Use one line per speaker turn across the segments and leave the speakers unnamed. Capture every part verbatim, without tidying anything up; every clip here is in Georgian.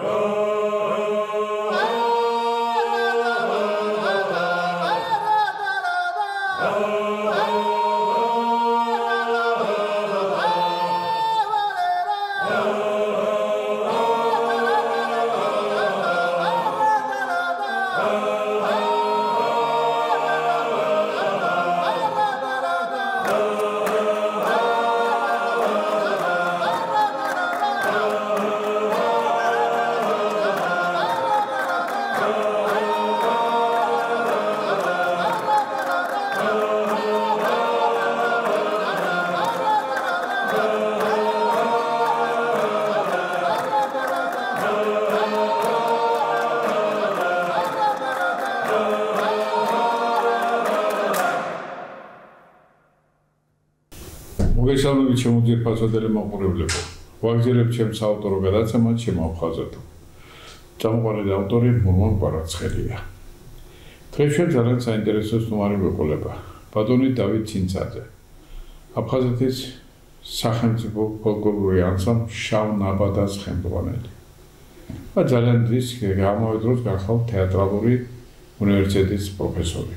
მოგესალმებით ჩემო ძირფასოდელი მაყურებლებო. ვაგრძელებ ჩემს ავტორო გადაცემას ჩემო აფხაზეთო. წამყვანი ავტორი მურმან კვარაცხელია. დღეს ჩვენ ძალიან საინტერესო სტუმარი გვეყოლება. ბატონი დავით ცინცაძე. აფხაზეთის სახელმწიფო ფოლკლორული ანსამბლ შავ ნაბადას ხელმძღვანელი. და ძალიან დღის გამავე დროს გახავთ თეატრალური უნივერსიტეტის პროფესორი.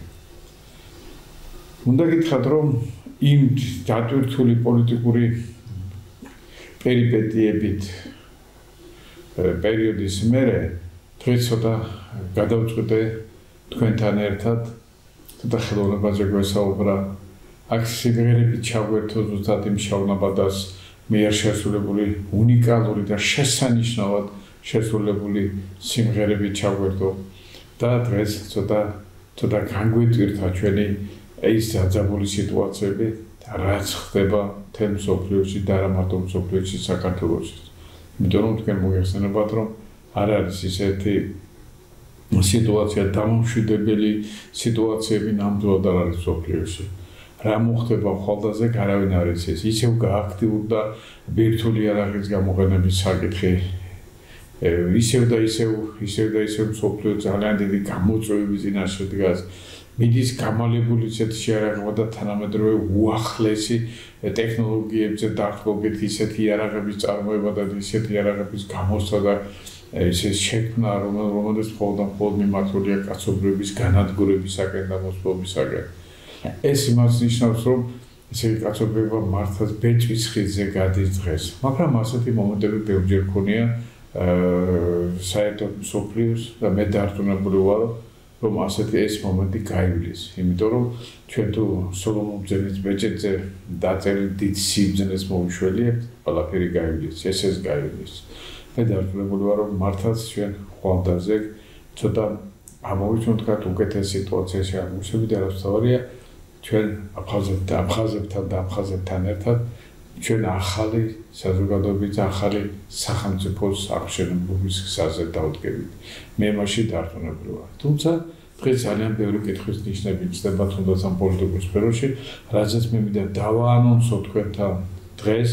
უნდა გითხრათ, რომ იმ დატვირთული პოლიტიკური პერიპეტიებით პერიოდის მერე დღეს ცოტა გადავწყვიტე თქვენთან ერთად ცოტა ხელოვნებაზე გვესაუბრა, აქ სიმღერებით ჩაგვერთო ზუსტად იმ შავ ნაბადას მიერ შესრულებული უნიკალური და შესანიშნავად შესრულებული სიმღერებით ჩაგვერთო და დღეს ცოტა ცოტა განგვიტვირთა ჩვენი ეს დაძაბული სიტუაციები რაც ხდება თემ მსოფლიოში და არა მარტო მსოფლიოში, საქართველოში. იმიტომ რომ თქვენ მოგეხსენებათ, რომ არ არის ისეთი სიტუაცია დამამშვიდებელი სიტუაციები ნამდვილად არ არის მსოფლიოში. რა მოხდება ხვალდაზე არავინ არ იცის. ისევ გააქტიურდა ბირთვული იარაღის გამოყენების საკითხი. ისევ და ისევ ისევ და ისევ მსოფლიო ძალიან დიდი გამოწვევების წინაშე დგას. მიდის გამალებული ისეთი შეარაღება და თანამედროვე უახლესი ტექნოლოგიებზე დაახლოებით ისეთი იარაღების წარმოება და ისეთი იარაღების გამოსვლა და ისე შექმნა, რომელიც მხოლოდ მხოლოდ მიმართულია კაცობრიობის განადგურებისაკენ და მოსპობისაკენ. ეს იმას ნიშნავს, რომ ისეთი კაცობრიობა მართლაც ბეჭვის ხიდზე გადის დღეს. მაგრამ ასეთი მომენტები ბევრჯერ ქონია საერთოდ მსოფლიოს და მე დარწმუნებული ვარ, რომ ასეთი ეს მომენტი გაივლის, იმიტომ რომ ჩვენ თუ სოლომონ ბრძენის ბეჭედზე დაწერილ დიდ სიბრძნეს მოვიშველიებთ, ყველაფერი გაივლის, ეს ეს გაივლის. მე დარწმუნებული ვარ, რომ მართლაც ჩვენ ხვალდაზე ცოტა ამოვიცნობთ უკეთეს სიტუაციაში აღმოჩნდებით და რაც თავარია ჩვენ აფხაზებთან, აფხაზებთან და აფხაზებთან ერთად ჩვენ ახალი საზოგადოების ახალი სახელმწიფოს აღშენების გზაზე დავდგებით. მე მაშინ დარწმუნებული ვარ. თუმცა დღეს ძალიან ბევრი კითხვის ნიშნები ჩნდება თუნდაც ამ პოლიტიკურ სფეროში, რაზეც მე მინდა დავაანონსო თქვენთან დღეს.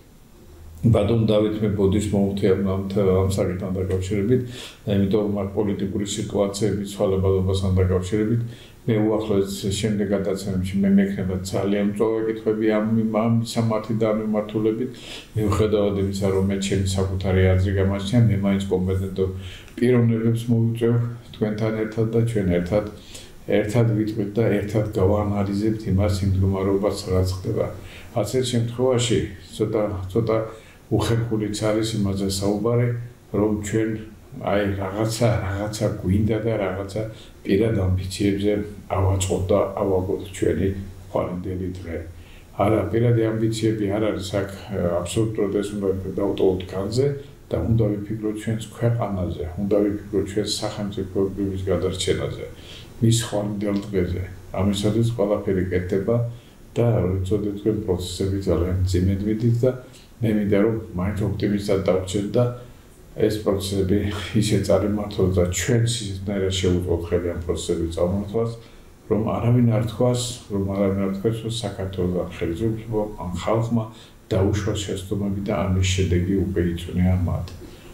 ბატონ დავით მე ბოდის მოვუხდიამ ამ საკითხთან დაკავშირებით, იმიტომ რომ აქ პოლიტიკური სიტუაციების ცვალებადობასთან დაკავშირებით მე უახლოეს შემდეგ გადაცემებში მე მექნება ძალიან მწვავე კითხვები ამ მისამართი და მიმართულებით. მიუხედავად იმისა, რომ მე ჩემი საკუთარი აზრი გამაჩნია, მე მაინც კომპეტენტურ პიროვნებებს მოვიწევ თქვენთან ერთად და ჩვენ ერთად ერთად ვიტყვით და ერთად გავაანალიზებთ იმას იმ მდგომარეობას რაც ხდება. ასეთ შემთხვევაში ცოტა ცოტა უხერხულიც არის იმაზე საუბარი, რომ ჩვენ აი რაღაცა რაღაცა გვინდა და რაღაცა პირად ამბიციებზე ავაწყოთ და ავაგოთ ჩვენი ხვალინდელი დღე. არა, პირადი ამბიციები არ არის აქ აბსოლუტურად ეს უნდა დავტოვოთ განზე და უნდა ვიფიქროთ ჩვენს ქვეყანაზე, უნდა ვიფიქროთ ჩვენს სახელმწიფოების გადარჩენაზე, მის ხვალინდელ დღეზე. ამისათვის ყველაფერი კეთდება და როდესაც თქვენ პროცესები ძალიან ძიმედ მიდით და მე მინდა რომ მაინც ოპტიმისტად დავრჩეთ და ეს პროცესები ისე წარიმართოს და ჩვენ სიზნაირად შევუწყოთ ხელი ამ პროცესების წარმართვას, რომ არავინ არ თქვას, რომ არავინ არ თქვას, რომ საქართველოს ხელისუფლებამ ან ხალხმა დაუშვა შეცდომები და ამის შედეგი უკვე იწვნია მათ.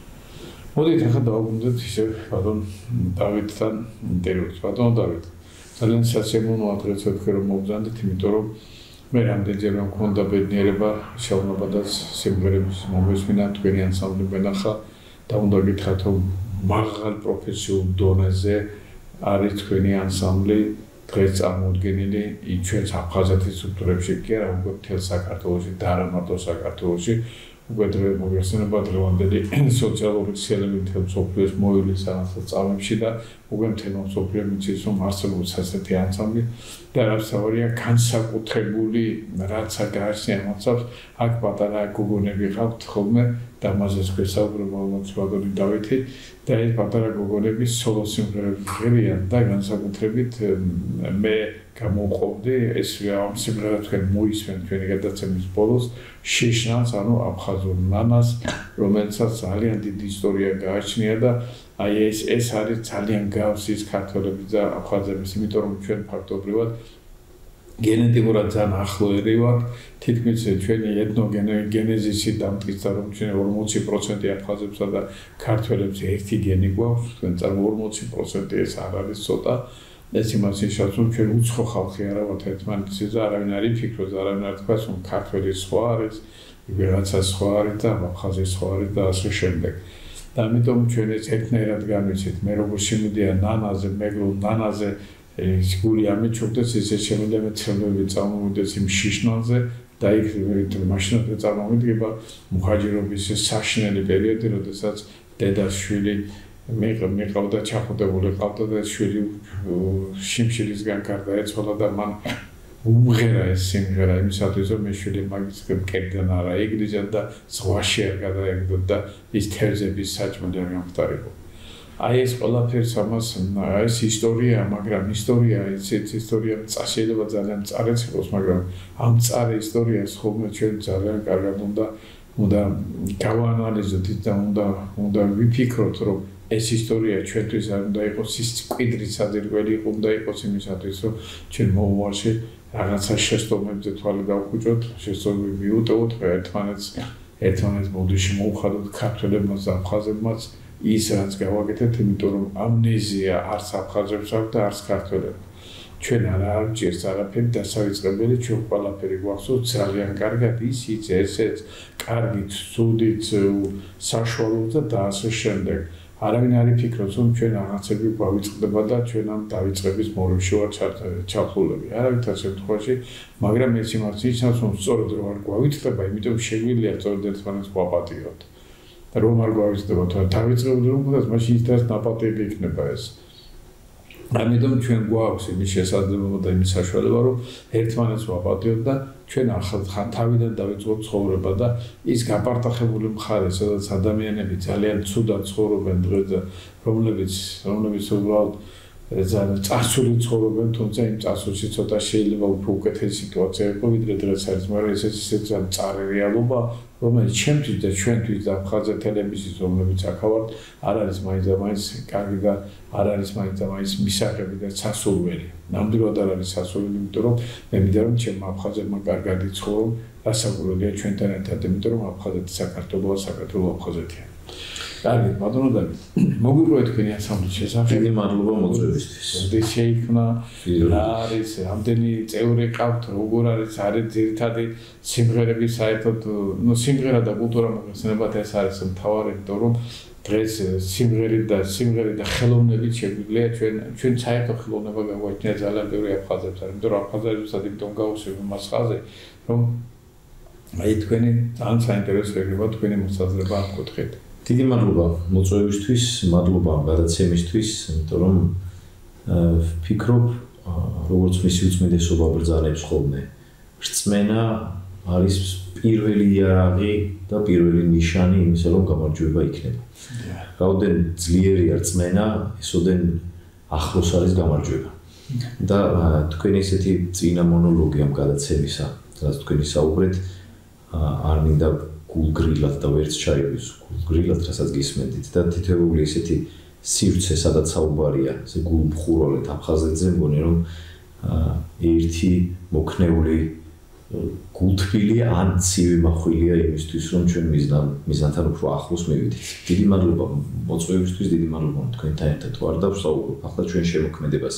მოდით ახლა დავუბრუნდეთ ისე ბატონ დავითთან ინტერვიუს. ბატონ დავით, ძალიან სასიამოვნოა დღეს თქვენ რომ მოგზანდით, იმიტომ რომ მე რამდენჯერმე მქონდა ბედნიერება შავ ნაბადას სიმღერების მომესმინა თქვენი ანსამბლი მენახა და უნდა გითხრათ რომ მაღალ პროფესიულ დონეზე არის თქვენი ანსამბლი დღეს წარმოუდგენელი ჩვენს აფხაზეთის სტრუქტურებში კი არა უკვე მთელ საქართველოში და არა მარტო საქართველოში უკვე მოგეხსენება დღევანდელი სოციალური ქსელები მთელ მსოფლიოს მოივლის საწარმოებში და უკვე მთელ მსოფლიო მიცის რომ არსებობს ასეთი ანსამბლი და რაღაცაა განსაკუთრებული რაც აგარსია მოწავს აქ პატარა გოგონები ყავთ ხოლმე და მასეს გვესაუბრება მოცვადური დავითი და ეს პატარა გოგონები სოლო სიმღერები ღირიან და განსაკუთრებით მე გამოვყოფდი ეს ამ სიმღერა თქვენ მოისმენთ თქვენი გადაცემის ბოლოს შეშნას ანუ აფხაზურ ნანას რომელსაც ძალიან დიდი ისტორია გააჩნია და აი ეს ეს არის ძალიან გავს ის ქართველების და აფხაზების იმიტომ რომ ჩვენ ფაქტობრივად გენეტიკურად ძალიან ახლოები ვართ თითქმის ჩვენი ეთნოგენეზისი დამტკიცა რომ ჩვენ ორმოცი პროცენტი აფხაზებსა და ქართველებს ერთი გენი გვაქვს თქვენ წარმო ორმოცი პროცენტი ეს არ არის ცოტა ეს იმას ნიშნავს რომ ჩვენ უცხო ხალხი არა ვართ ერთმანეთში და არავინ არ იფიქროს არავინ არ თქვას რომ ქართველი სხვა არის ვიღაცა სხვა არის და აფხაზი სხვა არის და ასე შემდეგ და ამიტომ ჩვენ ეს ერთნაირად განვიცით მე როგორ შემოდია ნანაზე მეგრულ ნანაზე ეს გული ამეჩვენდეს ესე შემიძლია მე ცნობები წარმოვიდეს იმ შიშნანზე და იქ მაშინათვე წარმოვიდგება მუხაჯირობის საშინელი პერიოდი როდესაც დედაშვილი მეყავდა ჩახუტებული ყავდა და შვილი შიმშილისგან გარდაეცვალა და მან უმღერა ეს სიმღერა იმისათვის რომ მე შვილი მაგის კერდან არა ეგრიზა და ზღვაში არ გადაეგდო და ის თევზების საჭმელი არ გამხდარიყო აი ეს ყველაფერს ამას ეს ისტორია მაგრამ ისტორია ეს ისტორია შეიძლება ძალიან წარიც იყოს მაგრამ ამ წარე ისტორიას ხოლმე ჩვენ ძალიან კარგად უნდა უნდა გავაანალიზოთ და უნდა უნდა ვიფიქროთ რომ ეს ისტორია ჩვენთვის არ უნდა იყოს ის კვიდრის საძირკველი უნდა იყოს იმისათვის რომ ჩვენ მომავალში რაღაცა შეცდომებზე თვალი დავუხუჭოთ შეცდომები მიუტოვოთ ერთმანეთს ერთმანეთს ბოდიში მოუხადოთ ქართველებმაც და აფხაზებმაც ის რაც გავაკეთეთ იმიტომ რომ ამნეზია არც აფხაზებს აქვს და არც ქართველებს ჩვენ არ არჩევს არაფერი დასავიწყებელი ჩვენ ყველაფერი გვახსოვს ძალიან კარგად ისიც ესეც კარგით ცუდით საშუალოდ და ასე შემდეგ არავინ არ იფიქროს რომ ჩვენ რაღაცები გვავიწყდება და ჩვენ ამ დავიწყების მორევში ვართ ჩაფლულები არავითარ შემთხვევაში მაგრამ ეს იმას ნიშნავს რომ სწორედ რომ არ გვავიწყდება იმიტომ შეგვიძლია სწორედ ერთმანეთს გვაპატიოთ რომ არ გვავიწყდება თუ დავიწყებული რომ გქონდეს მაშინ ის დღეს ნაპატიები იქნება ეს ამიტომ ჩვენ გვაქვს იმის შესაძლებლობა და იმის საშუალება რომ ერთმანეთს ვაპატიოთ და ჩვენ ახალ თავიდან დავიწყოთ ცხოვრება და ის გაპარტახებული მხარე სადაც ადამიანები ძალიან ცუდად ცხოვრობენ დღეს რომლებიც რომლებიც უბრალოდ ძალიან წარსული ცხოვრობენ თუმცა იმ წარსულში ცოტა შეიძლება უფრო უკეთესი სიტუაცია იყო ვიდრე დღეს არის მაგრამ ეს ისეთ წარე რეალობა რომელიც ჩემთვის და ჩვენთვის და აფხაზეთ ტელევიზიის რომლებიც აქავართ არ არის მაინც და მაინც კარგი და არ არის მაინც და მაინც მისაღები და სასურველი ნამდვილად არ არის სასურველი იმიტომ რომ მე მინდა რომ ჩემ აფხაზებმა კარგად იცხოვრონ დასაკვირველია ჩვენთან ერთად იმიტომ რომ აფხაზეთი საქართველოა საქართველო აფხაზეთია კარგი ბატონო და მოგიყვეთ თქვენი ასამბლეის შესახებ
დიდი მადლობა მოწვევისთვის
ეს შეიქმნა არის რამდენი წევრი ყავთ როგორ არის არის ძირითადი სიმღერები საერთოდ ნუ სიმღერა და კულტურა მოგეხსენებათ ეს არის მთავარი იმიტომ რომ დღეს სიმღერით და სიმღერით და ხელოვნებით შეგვიძლია ჩვენ ჩვენ საერთო ხელოვნება გაგვაჩნია ძალიან ბევრი აფხაზებს არის იმიტომ რომ აფხაზებსაც იმიტომ გავუსვი მას ხაზე რომ აი თქვენი ძალიან საინტერესო ეგრევა თქვენი მოსაზრება ამ კუთხით
დიდი მადლობა მოწვევისთვის, მადლობა გადაცემისთვის, იმიტომ რომ ვფიქრობ, როგორც მისი უწმიდესობა ბრძანებს ხოლმე, რწმენა არის პირველი იარაღი და პირველი ნიშანი იმისა, რომ გამარჯვება იქნება. რაოდენ ძლიერია რწმენა, ისოდენ ახლოს არის გამარჯვება. და თქვენი ესეთი წინა მონოლოგი ამ გადაცემისა, რაც თქვენი საუბრეთ, არ მინდა გულგრილად და ვერც ჩაიგვის გულგრილად რასაც გისმენთ და თითოეული ესეთი სივრცე სადაც საუბარია ესე გულმხურვალეთ აფხაზეთზე მგონი რომ ერთი მოქნეული გულთბილი ან ცივი მახვილია იმისთვის რომ ჩვენ მიზნად მიზანთან უფრო ახლოს მივიდეთ დიდი მადლობა მოწვევისთვის დიდი მადლობა თქვენთან ერთად ვარ და ვსაუბრობ ახლა ჩვენ შემოქმედებას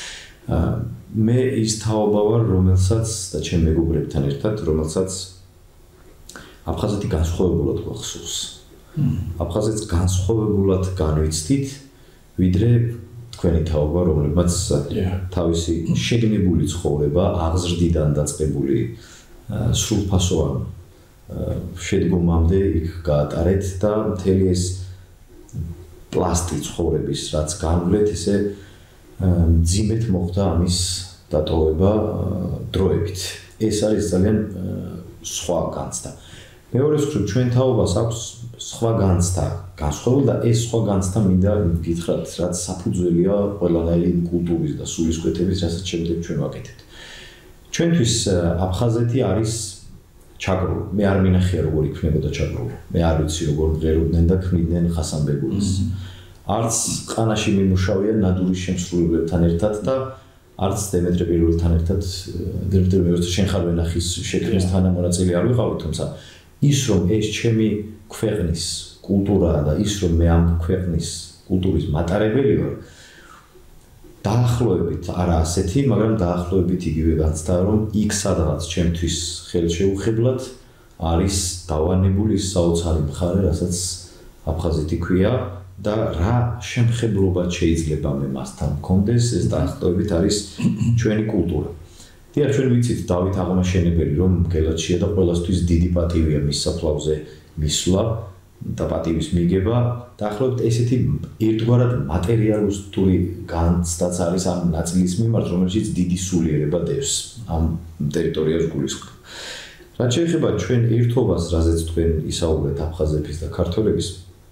მე ის თაობა ვარ რომელსაც და ჩემ მეგობრებთან ერთად რომელსაც აფხაზეთი განსხვავებულად გვახსოვს. აფხაზეთს განსხვავებულად განვიცდით, ვიდრე თქვენი თაობა, რომლებმაც თავისი შეგნებული ცხოვრება აღზრდიდან დაწყებული სრულფასოვან შედგომამდე იქ გაატარეთ და მთელი ეს პლასტი ცხოვრების, რაც განვლეთ, ესე მძიმედ მოხდა ამის დატოვება დროებით. ეს არის ძალიან სხვა განცდა. მეორე მხრივ, ჩვენ თაობას აქვს სხვა განცდა განსხვავებული და ეს სხვა განცდა მინდა გითხრათ, რაც საფუძველია ყველანაირი კულტურის და სულისკვეთების, რასაც შემდეგ ჩვენ ვაკეთებთ. ჩვენთვის აფხაზეთი არის ჩაგრული. მე არ მინახია როგორ იქნებოდა ჩაგრული. მე არ ვიცი როგორ მღეროდნენ და ქმნიდნენ ხასანბეგულს. არც ყანაში მიმუშავიან ნადურის შემსრულებლებთან ერთად და არც დემეტრე პირველთან ერთად დემეტრე მეოცე შენ ხარ ვენახის შექმნის თანამონაწილე არ ვიყავი, თუმცა ის რომ ეს ჩემი ქვეყნის კულტურაა და ის რომ მე ამ ქვეყნის კულტურის მატარებელი ვარ, დაახლოებით არა ასეთი, მაგრამ დაახლოებით იგივე განცდა, რომ იქ სადღაც ჩემთვის ხელშეუხებლად არის დავანებული საოცარი მხარე, რასაც აფხაზეთი ქვია და რა შემხებლობა შეიძლება მე მასთან მქონდეს, ეს დაახლოებით არის ჩვენი კულტურა. დიახ, ჩვენ ვიცით დავით აღმაშენებელი, რომ გელათშია და ყველასთვის დიდი პატივია მის საფლავზე მისვლა და პატივის მიგება. დაახლოებით ესეთი ერთგვარად მატერიალისტური განცდაც არის ამ ნაწილის მიმართ, რომელშიც დიდი სულიერება დევს ამ ტერიტორიას გულისხმობ. რაც შეეხება ჩვენ ერთობას, რაზეც თქვენ ისაუბრეთ აფხაზების და ქართველების,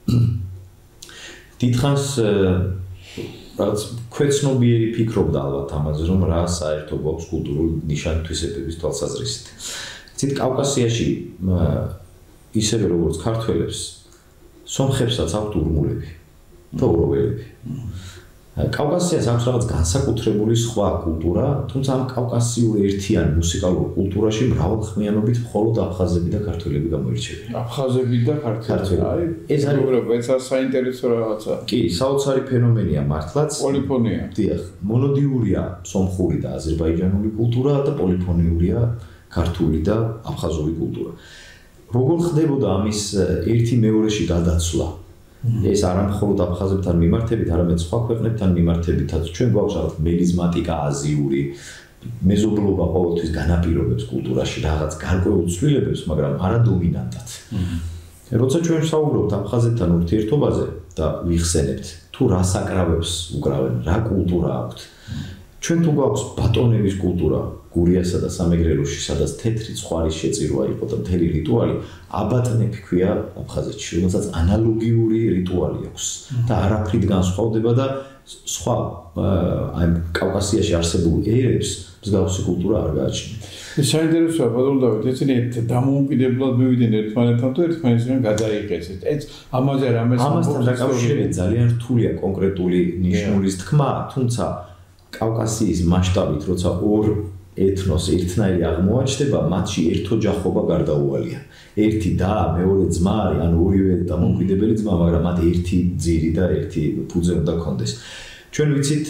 დიდხანს რაც ქვეცნობიერი ფიქრობდა ალბათ ამაზე, რომ რა საერთო გვაქვს კულტურული ნიშან-თვისებების თვალსაზრისით. ცით კავკასიაში ისევე როგორც ქართველებს, სომხებსაც აქვთ ურმულები და ურაველები. კავკასიას აქვს რაღაც განსაკუთრებული სხვა კულტურა, თუმცა ამ კავკასიურ ერთიან მუსიკალურ კულტურაში მრავალხმიანობით მხოლოდ აფხაზები და ქართველები გამოირჩევიან.
აფხაზები და ქართველები. აი, ეს არის უბრალოდ საინტერესო რაღაცა.
კი, საოცარი ფენომენია მართლაც.
პოლიფონია.
დიახ, მონოდიურია სომხური და აზერბაიჯანული კულტურა და პოლიფონიურია ქართული და აფხაზური კულტურა. როგორ ხდებოდა ამის ერთი მეორეში გადაცვლა? ეს არა მხოლოდ აფხაზებთან მიმართებით, არამედ სხვა ქვეყნებთან მიმართებითაც. ჩვენ გვაქვს რაღაც მელიზმატიკა აზიური, მეზობლობა ყოველთვის განაპირობებს კულტურაში რაღაც გარკვეულ ცვლილებებს, მაგრამ არა დომინანტად. როცა ჩვენ ვსაუბრობთ აფხაზებთან ურთიერთობაზე და ვიხსენებთ, თუ რა საკრავებს უკრავენ, რა კულტურა აქვთ, ჩვენ თუ გვაქვს ბატონების კულტურა გურიასა და სამეგრელოში, სადაც თეთრი ცხვარის შეწირვა იყო და მთელი რიტუალი, აბატნები ქვია აფხაზეთში, რომელსაც ანალოგიური რიტუალი აქვს და არაფრით განსხვავდება და სხვა აი კავკასიაში არსებულ ერებს მსგავსი კულტურა არ გააჩნიათ.
საინტერესოა ბატონო დავით, ეცინი დამოუკიდებლად მივიდნენ ერთმანეთთან თუ ერთმანეთისგან გადაიღეცეთ. ეს ამაზე რამეს
ამასთან დაკავშირებით ძალიან რთულია კონკრეტული ნიშნულის თქმა, თუმცა კავკასიის მასშტაბით, როცა ორ ეთნოს ერთნაირი აღმოაჩნდება, მათში ერთოჯახობა გარდაუვალია. ერთი და მეორე ძმა არის, ან ორივე დამოუკიდებელი ძმა, მაგრამ მათ ერთი ძირი და ერთი ფუძე უნდა ქონდეს. ჩვენ ვიცით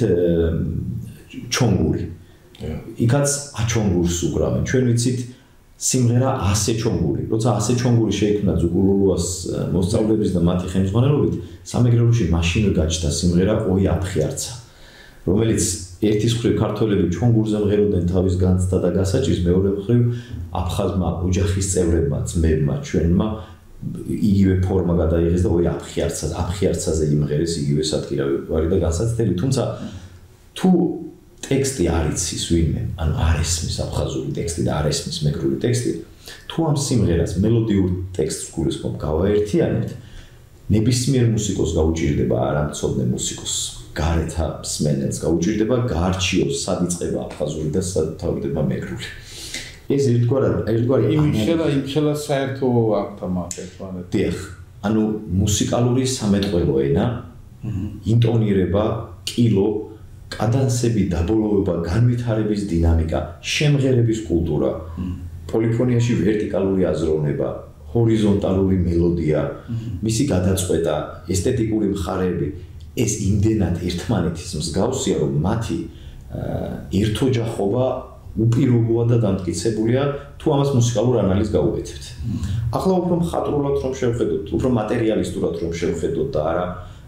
ჩონგური. იქაც აჩონგურს უკრავენ. ჩვენ ვიცით სიმღერა ასე ჩონგური. როცა ასე ჩონგური შეიქმნა ზუკულულუას მოსწავლეების და მათი ხელმძღვანელობით, სამეგრელოში მაშინვე გაჩნდა სიმღერა ოი აფხიარცა, რომელიც ერთის მხრივ ქართველები ჩონგურზე მღეროდნენ თავის განცდა და გასაჭირს, მეორე მხრივ აფხაზმა ოჯახის წევრებმა, ძმებმა, ჩვენმა იგივე ფორმა გადაიღეს და ოი აფხიარცა, აფხიარცაზე იმღერეს იგივე სატკირავი და განსაცდელი. თუმცა თუ ტექსტი არ იცის ვინმე, ან არ ესმის აფხაზური ტექსტი და არ ესმის მეგრული ტექსტი, თუ ამ სიმღერას მელოდიურ ტექსტს გულისხმობ გავაერთიანებთ, ნებისმიერ მუსიკოს გაუჭირდება არამცოდნე მუსიკოს. გარეთა მსმენელს გაუჭირდება გაარჩიოს სად იწყება აფხაზური და სად თავდება მეგრული. ეს ერთგვარად ერთგვარი
იმხელა იმხელა საერთო აქ თამათ ერთმანეთ.
დიახ, ანუ მუსიკალური სამეტყველო ენა, ინტონირება, კილო, კადანსები, დაბოლოება, განვითარების დინამიკა, შემღერების კულტურა, პოლიფონიაში ვერტიკალური აზროვნება, ჰორიზონტალური მელოდია, მისი გადაწყვეტა, ესთეტიკური მხარეები ეს იმდენად ერთმანეთის მსგავსია, რომ მათი ერთოჯახობა უპირობოა და დამტკიცებულია თუ ამას მუსიკალურ ანალიზს გაუგეთებთ. ახლა უფრო მხატვრულად რომ შევხედოთ, უფრო მატერიალისტურად რომ შევხედოთ და არა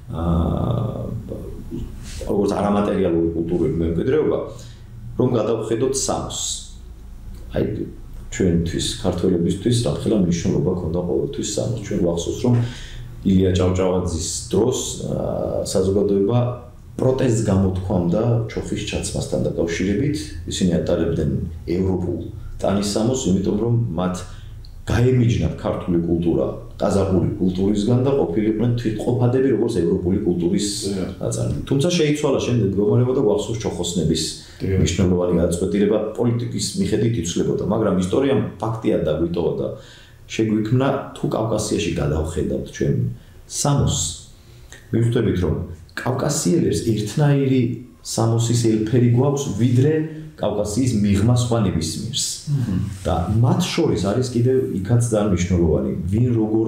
აა როგორც არამატერიალური კულტურული მემკვიდრეობა, რომ გადავხედოთ სამს. აი ჩვენთვის, ქართველებისთვის რამხელა მნიშვნელობა ჰქონდა ყოველთვის სამს. ჩვენ ვახსოვს, რომ ილია ჭავჭავაძის დროს საზოგადოება პროტესტს გამოთქვამდა ჩოხის ჩაცმასთან დაკავშირებით. ისინი ატარებდნენ ევროპულ ტანისამოს, იმიტომ რომ მათ გაემიჯნათ ქართული კულტურა ყაზახური კულტურისგან და ყოფილიყვნენ თვითყოფადები როგორც ევროპული კულტურის ნაწილი. თუმცა შეიცვალა შემდეგ მდგომარეობა და გვახსოვს ჩოხოსნების მნიშვნელოვანი გადაწყვეტილება პოლიტიკის მიხედვით იცვლებოდა, მაგრამ ისტორიამ ფაქტიად დაგვიტოვა და შეგვიქმნა თუ კავკასიაში გადავხედავთ ჩვენ სამოს, მივხვდებით რომ კავკასიელებს ერთნაირი სამოსის ელფერი გვაქვს, ვიდრე კავკასიის მიღმა სხვა ნებისმიერს. და მათ შორის არის კიდევ იქაც ძალიან მნიშვნელოვანი, ვინ როგორ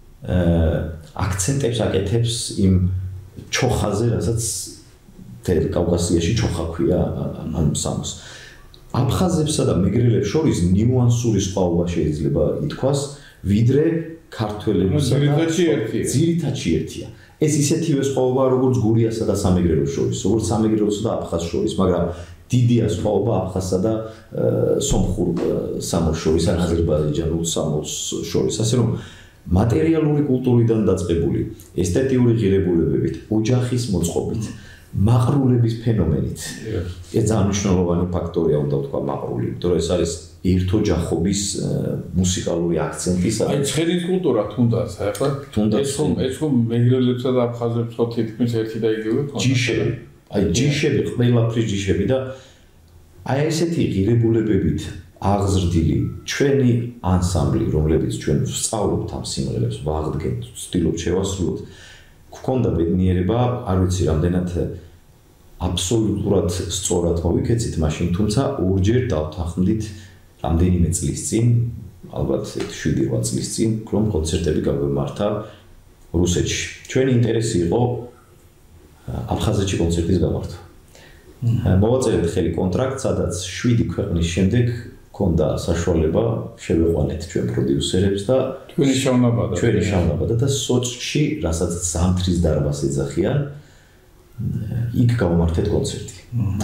აქცენტებს აკეთებს იმ ჩოხაზე, რასაც თელ კავკასიაში ჩოხა ქვია ამ სამოს. აფხაზებსა და მეგრელებს შორის ნიუანსური სხვაობა შეიძლება ითქვას, ვიდრე ქართველებსა და ძირითადში ერთია. ეს ისეთივე სხვაობაა, როგორც გურიასა და სამეგრელოს შორის, როგორც სამეგრელოსა და აფხაზს შორის, მაგრამ დიდია სხვაობა აფხაზსა და სომხურ სამოს შორის, ან აზერბაიჯანულ სამოს შორის. ასე რომ მატერიალური კულტურიდან დაწყებული, ესთეტიური ღირებულებებით, ოჯახის მოწყობით, მაყრულების ფენომენით. ეს ძალიან მნიშვნელოვანი ფაქტორია, უნდა ვთქვა მაყრული, იმიტომ რომ ეს არის ერთოჯახობის მუსიკალური აქცენტი.
აი ცხენის კულტურა თუნდაც, ახლა ეს ხომ ეს ხომ მეგრელებსა და აფხაზებს ხო თითქმის ერთი და იგივე თქო.
ჯიშები, აი ჯიშები, ყველაფრის ჯიშები და აი ესეთი ღირებულებებით აღზრდილი ჩვენი ანსამბლი, რომლებიც ჩვენ ვსწავლობთ ამ სიმღერებს, ვაღდგენთ, ვცდილობთ შევასრულოთ, გქონდა ბედნიერება, არ ვიცი რამდენად აბსოლუტურად სწორად მოვიქეცით მაშინ, თუმცა ორჯერ დავთანხმდით რამდენიმე წლის წინ, ალბათ შვიდი ოთხ წლის წინ, რომ კონცერტები გავემართა რუსეთში. ჩვენი ინტერესი იყო აფხაზეთში კონცერტის გამართვა. მოვაწერეთ ხელი კონტრაქტს, სადაც შვიდი ქვეყნის შემდეგ ჰქონდა საშუალება შევეყვანეთ ჩვენ პროდიუსერებს და
ჩვენი შავნაბადა.
ჩვენი შავნაბადა და სოჭში, რასაც ზამთრის დარბაზს ეძახიან, იქ გავმართეთ კონცერტი.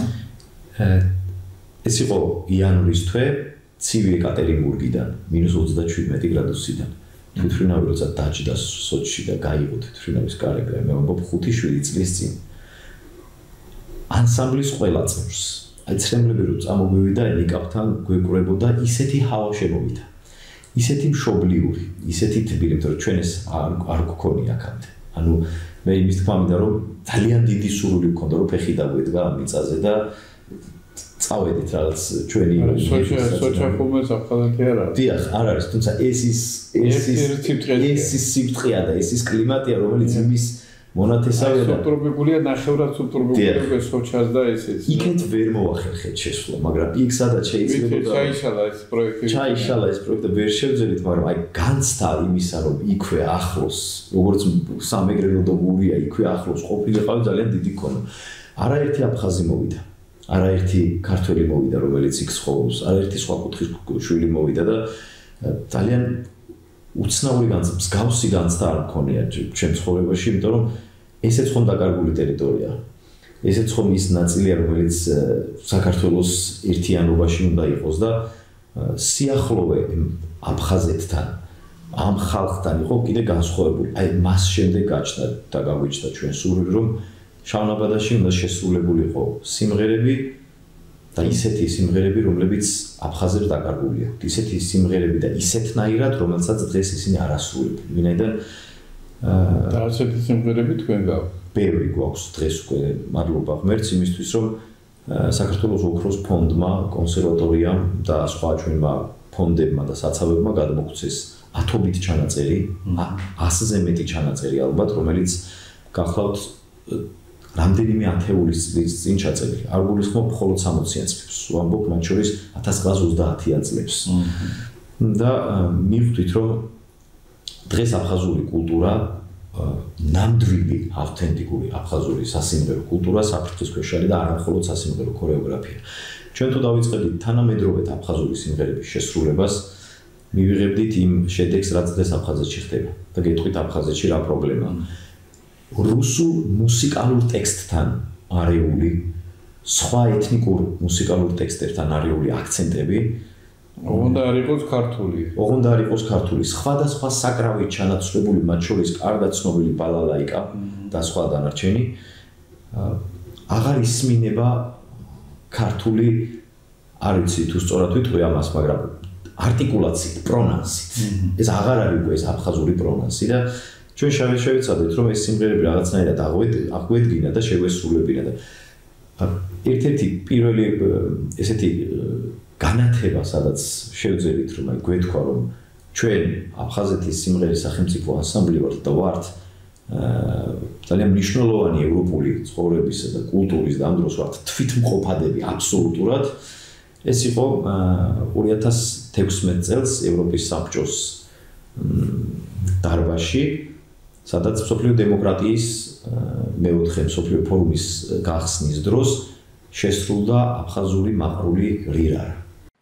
ეს იყო იანვრის თვე, ცივი ეკატერინბურგიდან, მინუს ოცდაშვიდმეტი გრადუსიდან. თვითმფრინავი როცა დაჯდა სოჭში და გაიღო თვითმფრინავის კარები, მე ვამბობ ხუთი შვიდი წლის წინ. ანსამბლის ყველა წევრს, აი ცრემლები რო წამოგვივიდა ნიკაპთან გვეკურებოდა ისეთი ჰავა შემოვიდა. ისეთი მშობლიური, ისეთი თბილი, რომ ჩვენ ეს არ გქონია აქამდე. ანუ მე იმის თქმა მინდა რომ ძალიან დიდი სურვილი გქონდა რომ ფეხი დაგვედგა ამ მიწაზე და წავედით რაღაც ჩვენი
სოჭა ხომეს აფხაზეთი არ არის.
დიახ, არ არის, თუმცა ეს ის ეს ის ეს ის სიბტყეა და ეს ის კლიმატია, რომელიც იმის მონათესავეა.
სუბტროპიკულია, ნახევრად სუბტროპიკულია სოჭას და ეს ეს.
იქეთ ვერ მოახერხეთ შესვლა, მაგრამ იქ სადაც შეიძლება
ჩაიშალა ეს პროექტი.
ჩაიშალა ეს პროექტი ვერ შევძელით, მაგრამ აი განცდა იმისა, რომ იქვე ახლოს, როგორც სამეგრელო და გურია იქვე ახლოს ყოფილიყავი ძალიან დიდი ქონა. არაერთი აფხაზი მოვიდა. არაერთი ქართველი მოვიდა, რომელიც იქ ცხოვრობს, არაერთი სხვა კუთხის შვილი მოვიდა და ძალიან უცნაური განცდა, მსგავსი განცდა არ მქონია ჩემ ცხოვრებაში, იმიტომ რომ ესეც ხომ დაკარგული ტერიტორია. ესეც ხომ ის ნაწილია, რომელიც საქართველოს ერთიანობაში უნდა იყოს და სიახლოვე აფხაზეთთან, ამ ხალხთან იყო კიდე განსხვავებული. აი მას შემდეგ გაჩნდა და გაგვიჩნდა ჩვენ სურვილი, რომ შავნაბადაში უნდა შესრულებულიყო სიმღერები და ისეთი სიმღერები, რომლებიც აფხაზებს დაკარგული აქვთ. ისეთი სიმღერები და ისეთნაირად, რომელსაც დღეს ისინი არ ასრულებენ. ვინაიდან
და ასეთი სიმღერები თქვენ გაქვთ.
ბევრი გვაქვს დღეს უკვე, მადლობა ღმერთს იმისთვის, რომ საქართველოს ოქროს ფონდმა, კონსერვატორიამ და სხვა ჩვენმა ფონდებმა და საცავებმა გადმოგვცეს ათობით ჩანაწერი, ასზე მეტი ჩანაწერი ალბათ, რომელიც გახლავთ რამდენიმე ათეულის წლის წინ ჩაწერილი. არ გულისხმობ მხოლოდ სამოციან წლებს, ვამბობ მათ შორის ათას ცხრაას ოცდაათიან წლებს. და მივხვდით, რომ დღეს აფხაზური კულტურა, ნამდვილი ავთენტიკური აფხაზური სასიმღერო კულტურა საფრთხის ქვეშ არის და არა მხოლოდ სასიმღერო ქორეოგრაფია. ჩვენ თუ დავიწყებდით თანამედროვე აფხაზური სიმღერების შესრულებას, მივიღებდით იმ შედეგს, რაც დღეს აფხაზეთში ხდება და გეტყვით აფხაზეთში რა პრობლემაა. რუსულ მუსიკალურ ტექსტთან არეული, სხვა ეთნიკურ მუსიკალურ ტექსტებთან არეული აქცენტები
ოღონდ არ იყოს ქართული.
ოღონდ არ იყოს ქართული. სხვადასხვა საკრავით ჩანაცვლებული, მათ შორის კარგად ცნობილი ბალალაიკა და სხვა დანარჩენი აღარ ისმინება ქართული, არ ვიცი თუ სწორად ვიტყვი ამას, მაგრამ არტიკულაციით, პრონანსით. ეს აღარ არის უკვე ეს აფხაზური პრონანსი და ჩვენ შევეცადეთ, რომ ეს სიმღერები რაღაცნაირად აღვედგინა და შეგვესრულებინა და ერთ-ერთი პირველი ესეთი განათება, სადაც შევძელით, რომ აი გვეთქვა, რომ ჩვენ აფხაზეთის სიმღერის სახელმწიფო ანსამბლი ვართ და ვართ ძალიან მნიშვნელოვანი ევროპული ცხოვრებისა და კულტურის და ამ დროს ვართ თვითმყოფადები აბსოლუტურად. ეს იყო ორი ათას თექვსმეტ წელს ევროპის საბჭოს დარბაზში, სადაც მსოფლიო დემოკრატიის მეოთხე მსოფლიო ფორუმის გახსნის დროს შესრულდა აფხაზური მაყრული რირარა.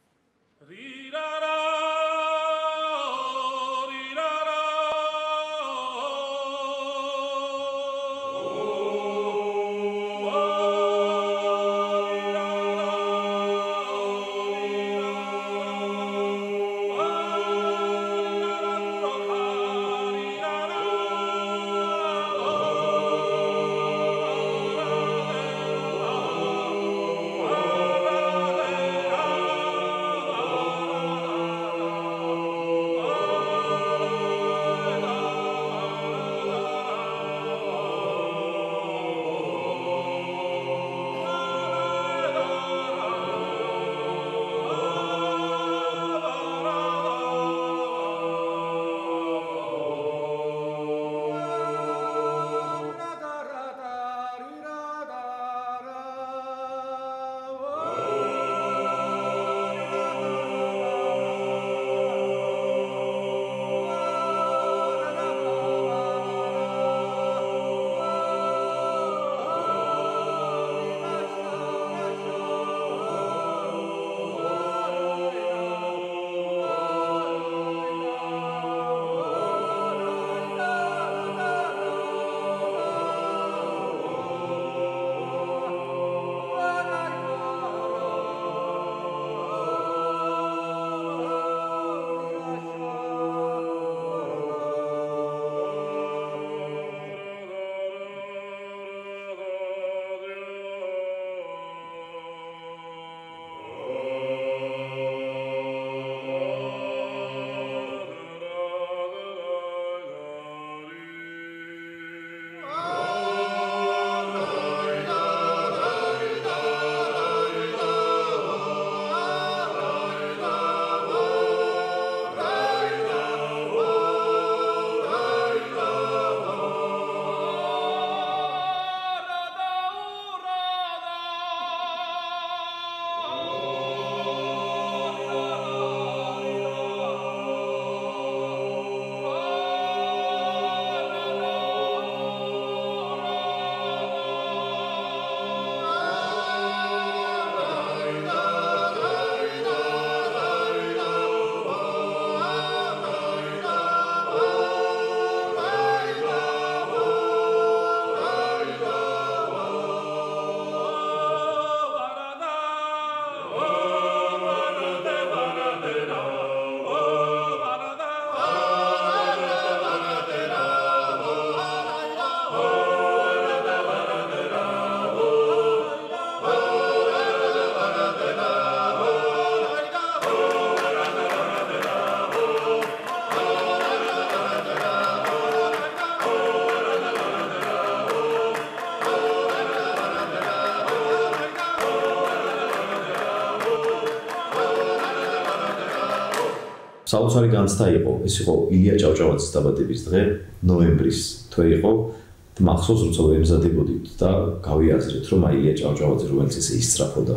საოცარი განცდა იყო, ეს იყო ილია ჭავჭავაძის დაბადების დღე, ნოემბრის თვე იყო. მახსოვს, როცა ვემზადებოდით და გავიაზრეთ, რომ აი ილია ჭავჭავაძე, რომელიც ესე ისწრაფოდა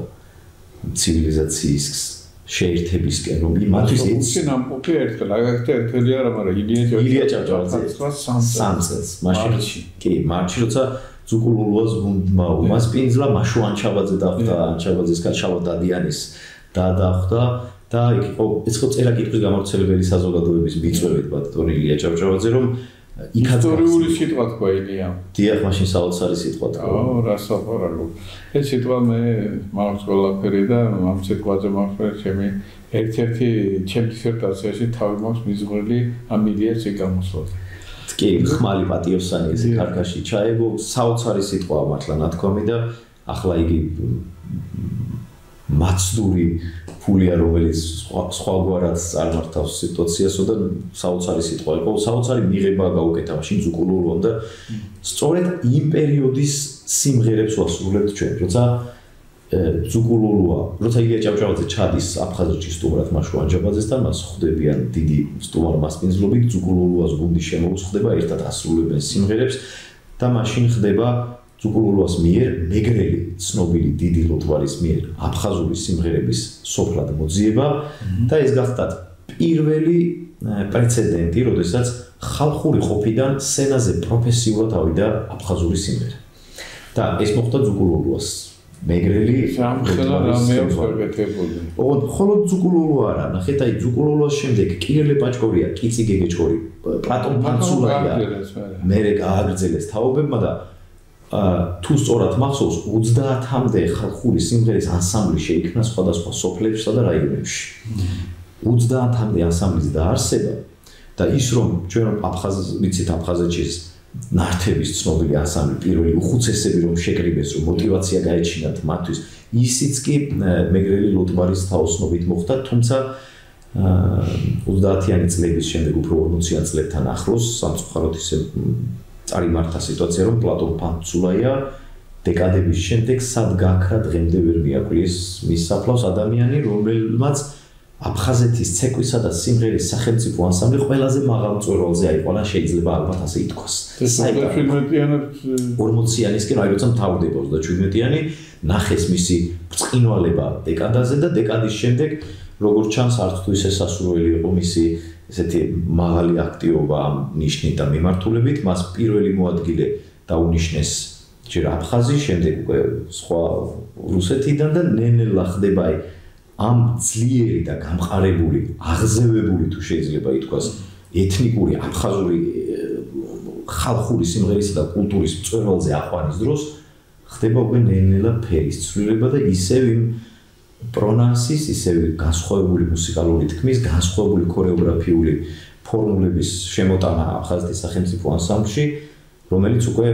ცივილიზაციის შეერთებისკენ, რომ იმათვის
ეს ნამყოფი ერთხელ, აგაკეთე ერთელი არა, მაგრამ ილია
ილია ჭავჭავაძე სამ წელს, მაშინ კი, მარტში როცა ძუკულულუას გუნდმა უმასპინძლა მაშო ანჩაბაძე დახვდა ანჩაბაძეს კაცშავა დადიანის და დახვდა და იქ იყო ეს ხო წერა კითხვის გამავრცელებელი საზოგადოების მიწვევით ბატონი ილია ჭავჭავაძე რომ
ისტორიული სიტყვა თქვა ილია
დიახ მაშინ საოცარი სიტყვა თქვა
ო რა საფარალო ეს სიტყვა მე მაქვს ყველაფერი და ამ სიტყვაზე მაქვს ჩემი ერთ-ერთი ჩემი დისერტაციაში თავი მაქვს მიზღვრილი ამ ილიას ეკამოსვლა
კი ხმალი პატიოსანი ეს ქარქაში ჩაეგო საოცარი სიტყვაა მართლა ნათქვამი და ახლა იგი მაცდური ფულია რომელიც სხვაგვარად წარმართავს სიტუაციასო და საოცარი სიტყვა იყო საოცარი მიღება გაუკეთა მაშინ ძუკულულუამ და სწორედ იმ პერიოდის სიმღერებს ვასრულებთ ჩვენ როცა ძუკულულუა როცა ილია ჭავჭავაძე ჩადის აფხაზეთში სტუმრად მაშო ანჯაბაძესთან მას ხვდებიან დიდი სტუმარ მასპინძლობით ძუკულულუას გუნდი შემოუხდება ერთად ასრულებენ სიმღერებს და მაშინ ხდება ძუკულულუას მიერ მეგრელი ცნობილი დიდი ლოტვარის მიერ აფხაზური სიმღერების სოფლად მოძიება და ეს გახდა პირველი პრეცედენტი როდესაც ხალხური ყოფიდან სცენაზე პროფესიულად ავიდა აფხაზური სიმღერა და ეს მოხდა ძუკულულუას მეგრელი
სამხელა რამეა ფერგეთებული.
ოღონდ მხოლოდ ძუკულულუ არა, ნახეთ აი ძუკულულუას შემდეგ კირილე პაჭკორია, კიცი გეგეჭკორი, პლატონ ფანცულაია. მერე გააგრძელეს თაობებმა და თუ სწორად მახსოვს ოცდაათამდე ხალხური სიმღერის ანსამბლი შეიქმნა სხვადასხვა სოფლებსა და რაიონებში. ოცდაათამდე ანსამბლის დაარსება და ის რომ ჩვენ აფხაზ ვიცით აფხაზეთში ნართების ცნობილი ანსამბლი პირველი უხუცესები რომ შეკრიბეს რომ мотиваცია გაეჩინათ მათთვის ისიც კი მეგრელი ლოტვარის თაოსნობით მოხდა თუმცა ოცდაათიანი წლების შემდეგ უფრო ორმოციან წლებთან ახლოს სამწუხაროდ ისე წარიმართა სიტუაცია რომ პლატონ ფანცულაია დეკადების შემდეგ სად გაქრა დღემდე ვერ მიაკვლის მის საფლავს ადამიანი რომელმაც აფხაზეთის ცეკვისა და სიმღერის სახელმწიფო ანსამბლი ყველაზე მაღალ მწვერვალზე აიყვანა შეიძლება ალბათ ასე ითქვას. ორმოციანისკენ აი როცა მთავრდება ოცდაჩვიდმეტიანი ნახეს მისი ბრწყინვალება დეკადაზე და დეკადის შემდეგ როგორც ჩანს არც თუ ისე სასურველი იყო მისი ესეთი მაღალი აქტივობა ამ ნიშნით და მიმართულებით მას პირველი მოადგილე დაუნიშნეს ჯერ აფხაზი შემდეგ უკვე სხვა რუსეთიდან და ნელ-ნელა ხდება ამ ძლიერი და გამყარებული აღზევებული თუ შეიძლება ითქვას ეთნიკური აფხაზური ხალხური სიმღერისა და კულტურის მწვერვალზე აყვანის დროს ხდება უკვე ნელ-ნელა ფერის ცვლილება და ისევ იმ პრონანსის ისევ განსხვავებული მუსიკალური თქმის განსხვავებული ქორეოგრაფიული ფორმულების შემოტანა აფხაზეთის სახელმწიფო ანსამბლში რომელიც უკვე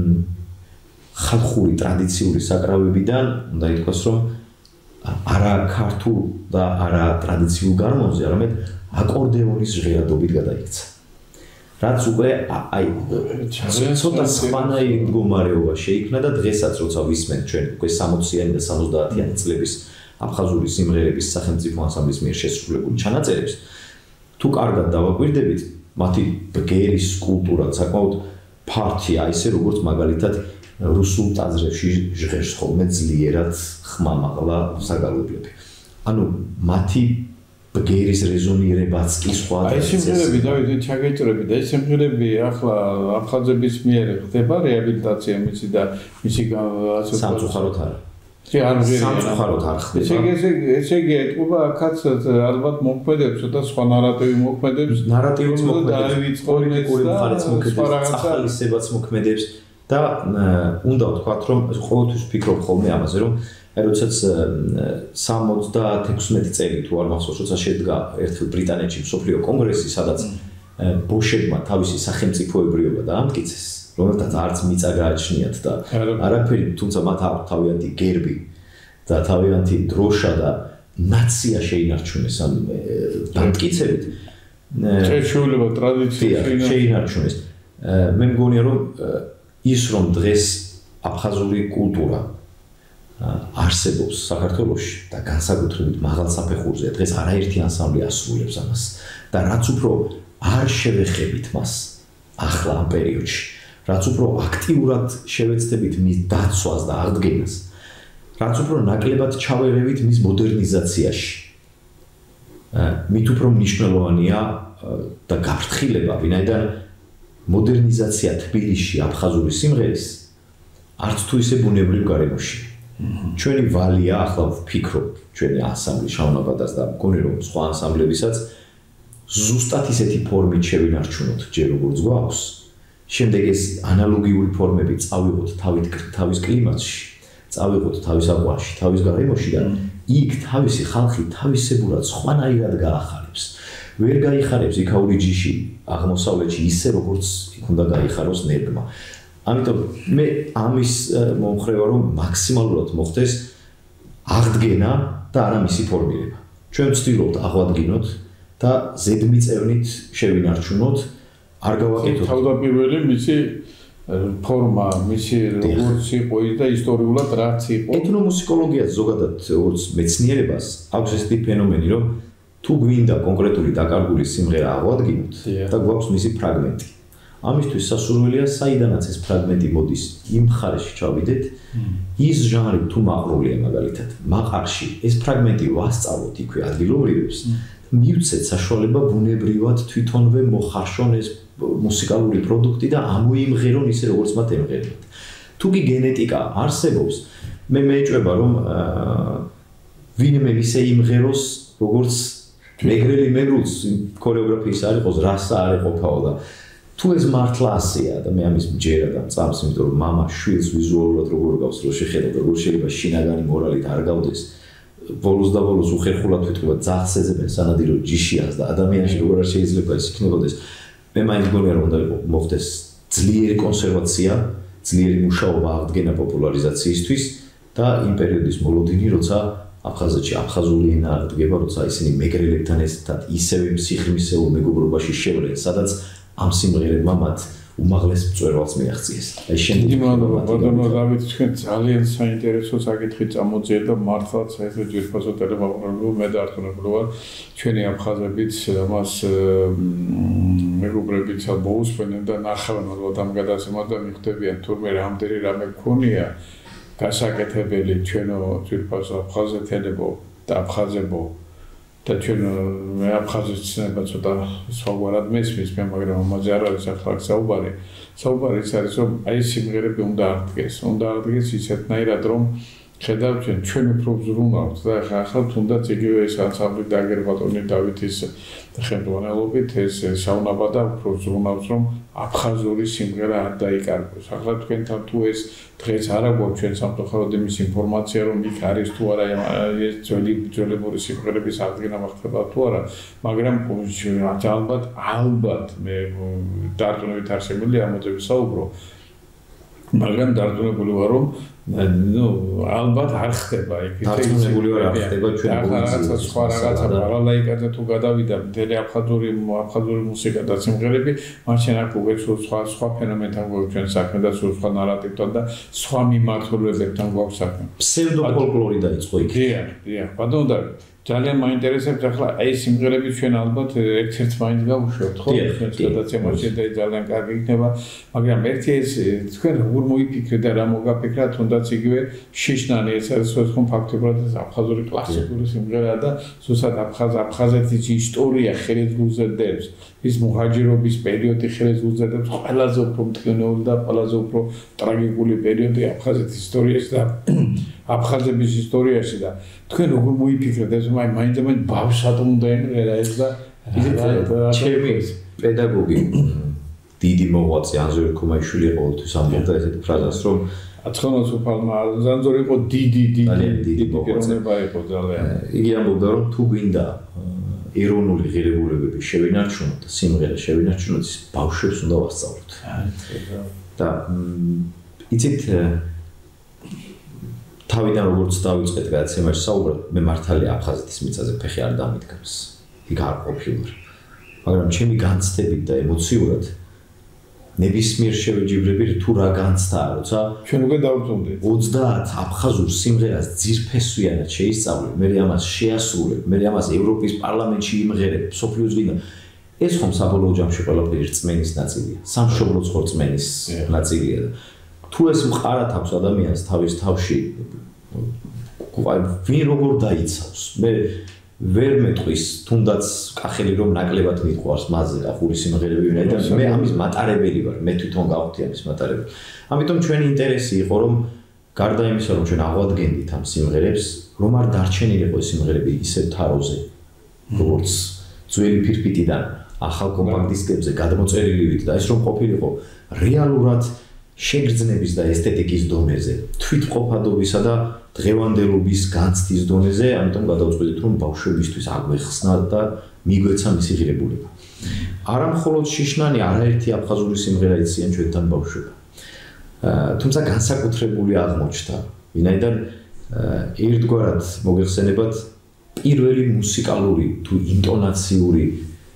ხალხური ტრადიციული საკრავებიდან უნდა ითქვას რომ არა ქართულ და არა ტრადიციულ გარმონზე, არამედ აკორდეონის ჟღერადობით გადაიქცა. რაც უკვე აი ცოტა სხვანაირი მდგომარეობა შეიქმნა და დღესაც როცა ვისმენთ ჩვენ უკვე სამოციანი და სამოცდაათიანი წლების აფხაზური სიმღერების სახელმწიფო ანსამბლის მიერ შესრულებული ჩანაწერებს თუ კარგად დავაკვირდებით, მათი ბგერის კულტურა საკმაოდ ფართია, ისე როგორც მაგალითად რუსულ ტაძრებში ჟღერს ხოლმე ძლიერად ხმამაღლა საგალობლები. ანუ მათი ბგერის რეზონირებაც კი სხვა
და ეს სიმღერები დავით ჩაგეჭრები და ეს სიმღერები ახლა აფხაზების მიერ ხდება რეაბილიტაცია მისი და მისი ასე
სამწუხაროდ არა.
კი არ ვიღია.
სამწუხაროდ არ ხდება.
ესე იგი ესე იგი ეთყობა აქაც ალბათ მოქმედებს და სხვა ნარატივი მოქმედებს.
ნარატივიც მოქმედებს. პოლიტიკური მხარეც მოქმედებს. ახალისებაც მოქმედებს. და უნდა ვთქვათ რომ ყოველთვის ვფიქრობ ხოლმე ამაზე რომ აი როდესაც სამოცდათექვსმეტი წელი თუ არ მახსოვს როცა შედგა ერთხელ ბრიტანეთში მსოფლიო კონგრესი სადაც ბოშებმა თავისი სახელმწიფოებრიობა დაამტკიცეს რომელთაც არც მიწა გააჩნიათ და არაფერი თუმცა მათ აქვთ თავიანთი გერბი და თავიანთი დროშა და ნაცია შეინარჩუნეს ამ დამტკიცებით
შეშუილება ტრადიცია
შეინარჩუნეს მე მგონია რომ ის რომ დღეს აფხაზური კულტურა არსებობს საქართველოში და განსაკუთრებით მაღალ საფეხურზე დღეს არაერთი ანსამბლი ასრულებს ამას და რაც უფრო არ შევეხებით მას ახლა ამ პერიოდში რაც უფრო აქტიურად შევეცდებით მის დაცვას და აღდგენას რაც უფრო ნაკლებად ჩავერევით მის მოდერნიზაციაში მით უფრო მნიშვნელოვანია და გაფრთხილება ვინაიდან მოდერნიზაცია თბილისში აფხაზური სიმღერის არც თუ ისე ბუნებრივ გარემოში. ჩვენი ვალია ახლა ვფიქრობ, ჩვენი ანსამბლი შავნაბადას და მგონი რომ სხვა ანსამბლებისაც ზუსტად ისეთი ფორმით შევინარჩუნოთ, ჯერ როგორც გვაქვს. შემდეგ ეს ანალოგიური ფორმები წავიღოთ თავით თავის კლიმატში, წავიღოთ თავის აყვანში, თავის გარემოში და იქ თავისი ხალხი თავისებურად სხვანაირად გაახარებს. ვერ გაიხარებს იქაური ჯიში აღმოსავლეთში ისე როგორც იქ უნდა გაიხაროს ნერგმა. ამიტომ მე ამის მომხრე ვარ რომ მაქსიმალურად მოხდეს აღდგენა და არა მისი ფორმირება. ჩვენ ვცდილობთ აღვადგინოთ და ზედმიწევნით შევინარჩუნოთ, არ გავაკეთოთ
თავდაპირველი მისი ფორმა, მისი როგორც იყო და ისტორიულად რაც იყო.
ეთნომუსიკოლოგიას ზოგადად როგორც მეცნიერებას აქვს ესეთი ფენომენი, რომ თუ გვინდა კონკრეტული დაკარგული სიმღერა აღვადგინოთ და გვაქვს მისი ფრაგმენტი. ამისთვის სასურველია საიდანაც ეს ფრაგმენტი მოდის იმ მხარეში ჩავიდეთ, ის ჟანრი თუ მაყრულია მაგალითად, მაყარში ეს ფრაგმენტი ვასწავლოთ იქვე ადგილობრივებს, მივცეთ საშუალება ბუნებრივად თვითონვე მოხარშონ ეს მუსიკალური პროდუქტი და ამოიმღერონ ისე როგორც მათ ემღერებათ. თუ კი გენეტიკა არსებობს, მე მეეჭვება რომ ვინმე ისე იმღეროს როგორც მეგრელი მეგრულს ქორეოგრაფიის არ იყოს, რასა არ ეყოფაო და თუ ეს მართლა ასეა და მე ამის მჯერა და მწამს, იმიტომ რომ მამა შვილს ვიზუალურად როგორ გავს, რო შეხედავ და როგორ შეიძლება შინაგანი მორალით არ გავდეს, ბოლოს და ბოლოს უხერხულად ვიტყვა ძაღლს ეძებენ სანადირო ჯიშიას და ადამიანში როგორ არ შეიძლება ეს იქნებოდეს. მე მაინც მგონია რომ უნდა მოხდეს ძლიერი კონსერვაცია, ძლიერი მუშაობა აღდგენა პოპულარიზაციისთვის და იმ პერიოდის მოლოდინი, როცა აფხაზეთში აფხაზური ენა აღდგება, როცა ისინი მეგრელებთან ერთად ისევე სიღრმისეულ მეგობრობაში შევლენ, სადაც ამ სიმღერებმა მათ უმაღლეს მწვერვალს მიაღწიეს. აი შემდეგ
დიდი მადლობა ბატონო დავით, თქვენ ძალიან საინტერესო საკითხი წამოძიეთ და მართლაც ეს ძირფასო ტელემოყრებო მე დარწმუნებული ვარ, ჩვენი აფხაზებიც ამას მეგობრებიც მოусვენენ და ნახავენ ალბათ ამ გადაცემას და მიხვდებიან თურმე რამდენი რამე გქონია გასაკეთებელი ჩვენო ძირფასო აფხაზეთელებო და აფხაზებო და ჩვენ მე აფხაზის ცნება ცოტა სხვაგვარად მესმის მე, მაგრამ ამაზე არ არის ახლა საუბარი. საუბარი ის არის რომ აი სიმღერები უნდა აღდგეს, უნდა აღდგეს ისეთნაირად რომ ხედავთ ჩვენ ჩვენ უფრო ვზრუნავთ და ახლა ახლა თუნდაც იგივე ეს ანსამბლი დაგერ ბატონი დავითის ხელმძღვანელობით ეს შავნაბადა უფრო ვზრუნავთ რომ აფხაზური სიმღერა არ დაიკარგოს. ახლა თქვენთან თუ ეს დღეს არ აგვაქვს ჩვენ სამწუხაროდ იმის ინფორმაცია რომ იქ არის თუ არა ეს ძველი ძველებური სიმღერების აღდგენა მოხდება თუ არა, მაგრამ ალბათ ალბათ მე დარწმუნებით არ შემიძლია ამაზე ვისაუბრო, მაგრამ დარწმუნებული ვარ რომ ნუ ალბათ არ ხდება იქ
დარწმუნებული ვარ არ ხდება ჩვენ
რაღაცა სხვა რაღაცა პარალაიკაზე თუ გადავიდა მთელი აფხაზური აფხაზური მუსიკა და სიმღერები, მაშინ აქ უკვე სხვა სხვა ფენომენთან გვაქვს ჩვენ საქმე და სხვა ნარატივთან და სხვა მიმართულებებთან გვაქვს საქმე.
ფსევდო ფოლკლორი დაიწყო იქ.
დიახ, დიახ, ბატონო და ძალიან მაინტერესებს ახლა აი სიმღერები ჩვენ ალბათ ერთ-ერთ მაინც გავუშვებთ ხო? გადაცემაში და ძალიან კარგი იქნება, მაგრამ ერთი ეს თქვენ როგორ მოიფიქრეთ და რა მოგაფიქრათ, თუნდაც იგივე შიშნანი ეს არის ხო ფაქტობრივად აფხაზური კლასიკური სიმღერაა და ზუსტად აფხაზ აფხაზეთის ისტორია ხელით გულზრდებს, ის მუჰაჯირობის პერიოდი ხელით გულზრდებს, ყველაზე უფრო მტკივნეული და ყველაზე უფრო ტრაგიკული პერიოდი აფხაზეთის ისტორიაში და აფხაზების ისტორიაში და თქვენ როგორ მოიფიქრეთ ეს მაინც მაინც ბავშვად უნდა ემღერა ეს და
ჩემი პედაგოგი დიდი მოღვაწე ანზორ ქუმაიშვილი ყოველთვის ამბობდა ესეთ ფრაზას რომ
აცხონოს უფალმა ანზორი იყო დიდი დიდი დიდი პიროვნება იყო ძალიან.
იგი ამბობდა რომ თუ გვინდა ეროვნული ღირებულებები შევინარჩუნოთ და სიმღერა შევინარჩუნოთ, ის ბავშვებს უნდა ვასწავლოთ. და იცით თავიდან როგორც დავიწყეთ გადაცემაში საუბრად, მე მართალია აფხაზეთის მიწაზე ფეხი არ დამიდგამს. იქ არ ყოფილვარ. მაგრამ ჩემი განცდებით და ემოციურად ნებისმიერ შევეჯიბრები თუ რა განცდაა, როცა
ჩვენ უკვე დავწუნდით.
ოცდაათ აფხაზურ სიმღერას ძირფესვიანად შეისწავლებ, მე ამას შეასრულებ, მე ამას ევროპის პარლამენტში იმღერებ, მსოფლიოს გინდა. ეს ხომ საბოლოო ჯამში ყველაფერი რწმენის ნაწილია, სამშობლოც ხო რწმენის ნაწილია. თუ ეს მყარად აქვს ადამიანს თავის თავში, ვინ როგორ დაიცავს? მე ვერ მეტყვის თუნდაც კახელი რომ ნაკლებად მიყვარს მასზე კახური სიმღერები ვინაიდან მე ამის მატარებელი ვარ მე თვითონ გავხდი ამის მატარებელი ამიტომ ჩვენი ინტერესი იყო რომ გარდა იმისა რომ ჩვენ აღვადგენდით ამ სიმღერებს რომ არ დარჩენილიყო ეს სიმღერები ისე თაროზე როგორც ძველი ფირფიტიდან ახალ კომპაქტ დისკებზე გადმოწერილივით და ეს რომ ყოფილიყო რეალურად შეგრძნების და ესთეტიკის დონეზე თვითმყოფადობისა და დღევანდელობის განცდის დონეზე ამიტომ გადავწყვეტით რომ ბავშვებისთვის აგვეხსნა და მიგვეცა მისი ღირებულება არა მხოლოდ შიშნანი არაერთი აფხაზური სიმღერა იციან ჩვენთან ბავშვებმა თუმცა განსაკუთრებული აღმოჩნდა ვინაიდან ერთგვარად მოგეხსენებათ პირველი მუსიკალური თუ ინტონაციური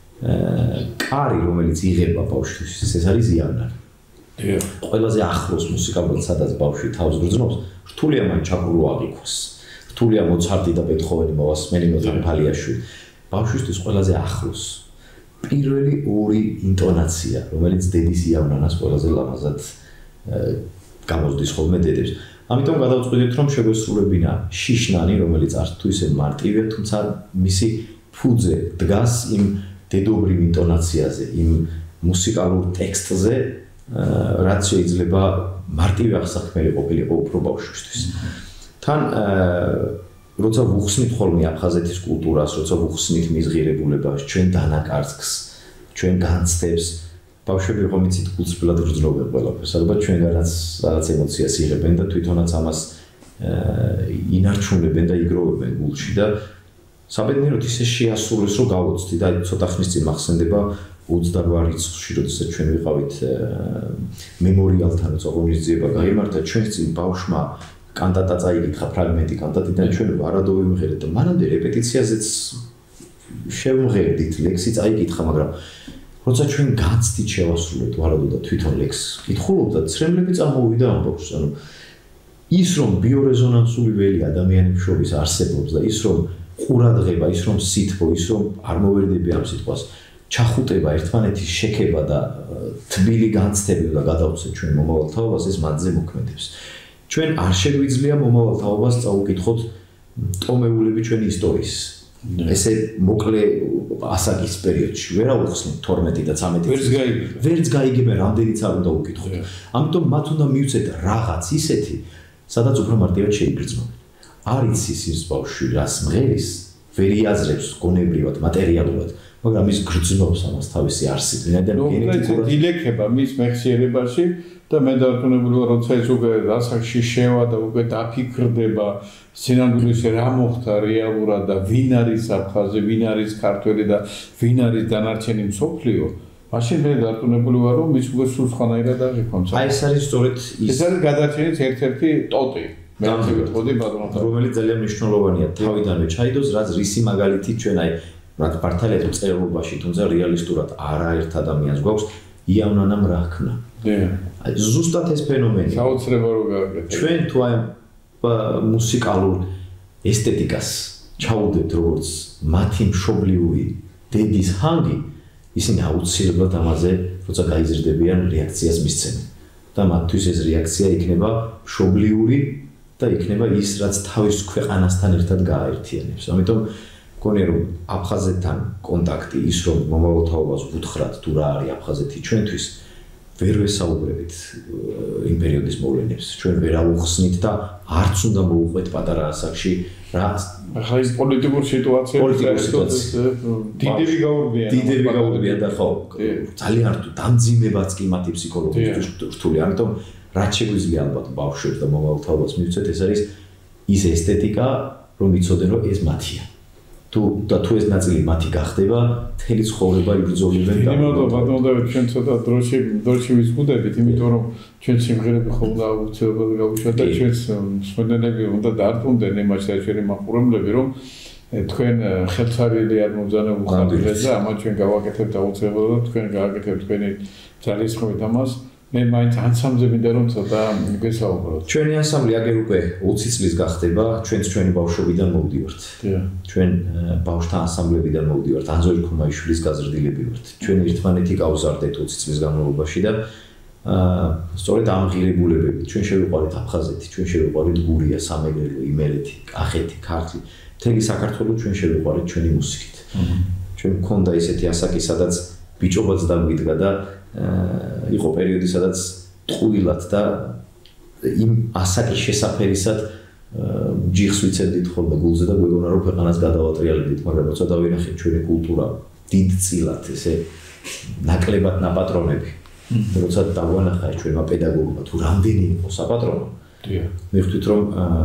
კარი რომელიც იღება ბავშვისთვის ეს არის იანარი ყველაზე ახლოს მუსიკალურად სადაც ბავშვი თავს გრძნობს რთულია მან ჩაკურო აღიქვას რთულია მოცარტი და ბეთჰოვენი მოვასმენი მოთან ფალიაშვილი ბავშვისთვის ყველაზე ახლოს პირველი ორი ინტონაცია რომელიც დედის იავნანას ყველაზე ლამაზად გამოსდის ხოლმე დედებს ამიტომ გადავწყვეტით რომ შეგვესრულებინა შიშნანი რომელიც არც თუ ისე მარტივია თუმცა მისი ფუძე დგას იმ დედობრივ ინტონაციაზე იმ მუსიკალურ ტექსტზე რაც შეიძლება მარტივი აღსაქმელი ყოფილიყო უფრო ბავშვისთვის. თან როცა ვუხსნით ხოლმე აფხაზეთის კულტურას, როცა ვუხსნით მის ღირებულებას, ჩვენ დანაკარსკს, ჩვენ განცდებს, ბავშვები რომ იცით გულწრფელად გრძნობენ ყველაფერს, ალბათ ჩვენგანაც რაღაც ემოციას იღებენ და თვითონაც ამას ინარჩუნებენ და იგროვებენ გულში და საბედნიეროდ ისე შეასრულეს რომ გავოცდი და ცოტა ხნის წინ მახსენდება ოცდაოთხ რიცხვში, როდესაც ჩვენ ვიყავით მემორიალთან წაღონისძიება გაიმართა ჩვენს წინ ბავშვმა კანტატა წაიკითხა ფრაგმენტი კანტატიდან ჩვენ ვარადო ვიმღერეთ და მანამდე რეპეტიციაზეც შევმღერდით ლექსი წაიკითხა მაგრამ როცა ჩვენ განცდით შევასრულეთ ვარადო და თვითონ ლექსს კითხულობდა ცრემლები წარმოვიდა ამ ბავშვს ანუ ის რომ ბიორეზონანსული ველი ადამიანების შორის არსებობს და ის რომ ყურადღება ის რომ სითბო ის რომ არ მოვერდები ამ სიტყვას ჩახუტება ერთმანეთის შექება და თბილი განცდები და გადავცეთ ჩვენ მომავალ თაობას ეს მათზე მოქმედებს ჩვენ არ შეგვიძლია მომავალ თაობას წაუკითხოთ ტომეულები ჩვენი ისტორიის ესე მოკლე ასაკის პერიოდში ვერ ავხსნით თორმეტი და ცამეტი
ვერც გაიგებენ
ვერც გაიგებენ რამდენიც არ უნდა უკითხოთ ამიტომ მათ უნდა მივცეთ რაღაც ისეთი სადაც უფრო მარტივად შეიგრძნობენ არ იცის ის ბავშვი რას მღერის ვერ იაზრებს გონებრივად მატერიალურად მაგრამ ის გრძნობს ამას თავისი არსით ვინაიდან
გენეტიკურად ილექება მის მეხსიერებაში და მე დარწმუნებული ვარ როცა ეს უკვე ასაკში შევა და უკვე დაფიქრდება სინამდვილეში რა მოხდა რეალურად და ვინ არის აფხაზი ვინ არის ქართველი და ვინ არის დანარჩენი მსოფლიო მაშინ მე დარწმუნებული ვარ რომ ის უკვე სულ სხვანაირად აღიქვამს
აი ეს არის სწორედ ის
ეს არის გადარჩენის ერთ-ერთი ტოტი მე ვიტყოდი ბატონო
რომელიც ძალიან მნიშვნელოვანია თავიდანვე ჩაიდოს რაც რისი მაგალითი ჩვენ აი რაც პარტალეთ წერილობაში თუმცა რეალისტურად არაერთ ადამიანს გვაქვს იავნანამ რა ხნა აი ზუსტად ეს ფენომენი
საოცრება რო გააკეთეთ
ჩვენ თუ აი მუსიკალურ ესთეტიკას ჩაუდებთ როგორც მათი მშობლიური დედის ჰანგი ისინი აუცილებლად ამაზე როცა გაიზრდებიან რეაქციას მისცემენ და მათთვის ეს რეაქცია იქნება მშობლიური და იქნება ის რაც თავის ქვეყანასთან ერთად გააერთიანებს ამიტომ მგონია რომ აფხაზეთთან კონტაქტი ის რომ მომავალ თაობას ვუთხრათ თუ რა არის აფხაზეთი ჩვენთვის ვერ ვესაუბრებით იმ პერიოდის მოვლენებს ჩვენ ვერ ავუხსნით და არც უნდა მოუყვეთ პატარა ასაკში რა
ახლა ის პოლიტიკური სიტუაცია დიდები გაურბიან
დიდები გაურბიან და ხო ძალიან რთული დამძიმებაც კი მათი ფსიქოლოგიისთვის რთული ამიტომ რაც შეგვიძლია ალბათ ბავშვებს და მომავალ თაობას მივცეთ ეს არის ის ესთეტიკა რომ იცოდნენ რომ ეს მათია თუ და თუ ეს ნაწილი მათი გახდება მთელი ცხოვრება იბრძოლებენ
და იმედო ბატონო და ჩვენ ცოტა დროში დროში ვიზღუდებით იმიტომ რომ ჩვენ სიმღერები ხოლმე აუცილებლად გავუშვათ და ჩვენს მსმენელები უნდა დარწმუნდნენ იმაში და ჩვენი მაყურებლები რომ თქვენ ხელსარილი არ მომზანებულ ხარჯებს და ამათ ჩვენ გავაკეთებთ აუცილებლად და თქვენ გააკეთებთ თქვენი ძალისხმევით ამას მე მაინც ანსამბლზე მინდა რომ ცოტა გესაუბროთ.
ჩვენი ანსამბლი აგერ უკვე ოცი წლის გახდება, ჩვენც ჩვენი ბავშვობიდან მოვდივართ. ჩვენ ბავშვთა ანსამბლებიდან მოვდივართ, ანზორი ქუმაიშვილის გაზრდილები ვართ. ჩვენ ერთმანეთი გავზარდეთ ოცი წლის განმავლობაში და აა სწორედ ამ ღირებულებებით ჩვენ შევიყვარეთ აფხაზეთი, ჩვენ შევიყვარეთ გურია, სამეგრელო, იმერეთი, კახეთი, ქართლი. მთელი საქართველო ჩვენ შევიყვარეთ ჩვენი მუსიკით. ჩვენ მქონდა ისეთი ასაკი, სადაც ბიჭობაც დაგვიდგა და იყო პერიოდი, სადაც ტყუილად და იმ ასაკის შესაფერისად ჯიხს ვიცებდით ხოლმე გულზე და გვეგონა რომ ქვეყანას გადავატრიალებდით, მაგრამ როცა დავინახეთ ჩვენი კულტურა დიდწილად ესე ნაკლებად ნაპატრონები და როცა დავანახა ჩვენმა პედაგოგებმა თუ რამდენი იყო საპატრონო, მივხვდით რომ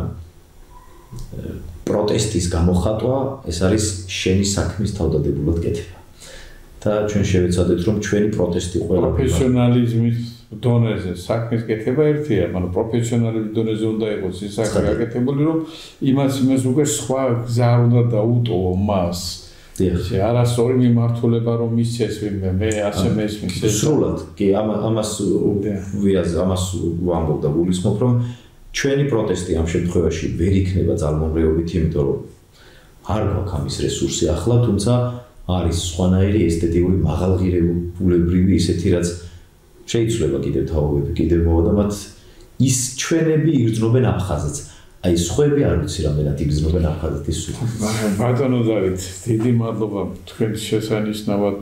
პროტესტის გამოხატვა ეს არის შენი საქმის თავდადებულად კეთება. და ჩვენ შევეცადეთ რომ ჩვენი პროტესტი ყველა
პროფესიონალიზმის დონეზე საქმის კეთება ერთია, მაგრამ პროფესიონალიზმის დონეზე უნდა იყოს ის საქმე გაკეთებული, რომ იმას იმას უკვე სხვა გზა არ უნდა დაუტოვო მას. ესე არასწორი მიმართულება რომ მისცეს ვინმე, მე ასე მესმის.
სრულად, კი, ამას ვიაზე, ამას ვამბობ და გულისხმობ, რომ ჩვენი პროტესტი ამ შემთხვევაში ვერ იქნება ძალმომრეობით, იმიტომ რომ არ გვაქვს ამის რესურსი ახლა, თუმცა არის სხვანაირი ესთეტიური მაღალღირებულებრივი ისეთი, რაც შეიძლება კიდევ თაობები კიდევ მოვა და მათ ის ჩვენები იგრძნობენ აფხაზეთს. აი სხვები არ ვიცი რამდენად იგრძნობენ აფხაზეთ ის.
ბატონო დავით, დიდი მადლობა თქვენს შესანიშნავად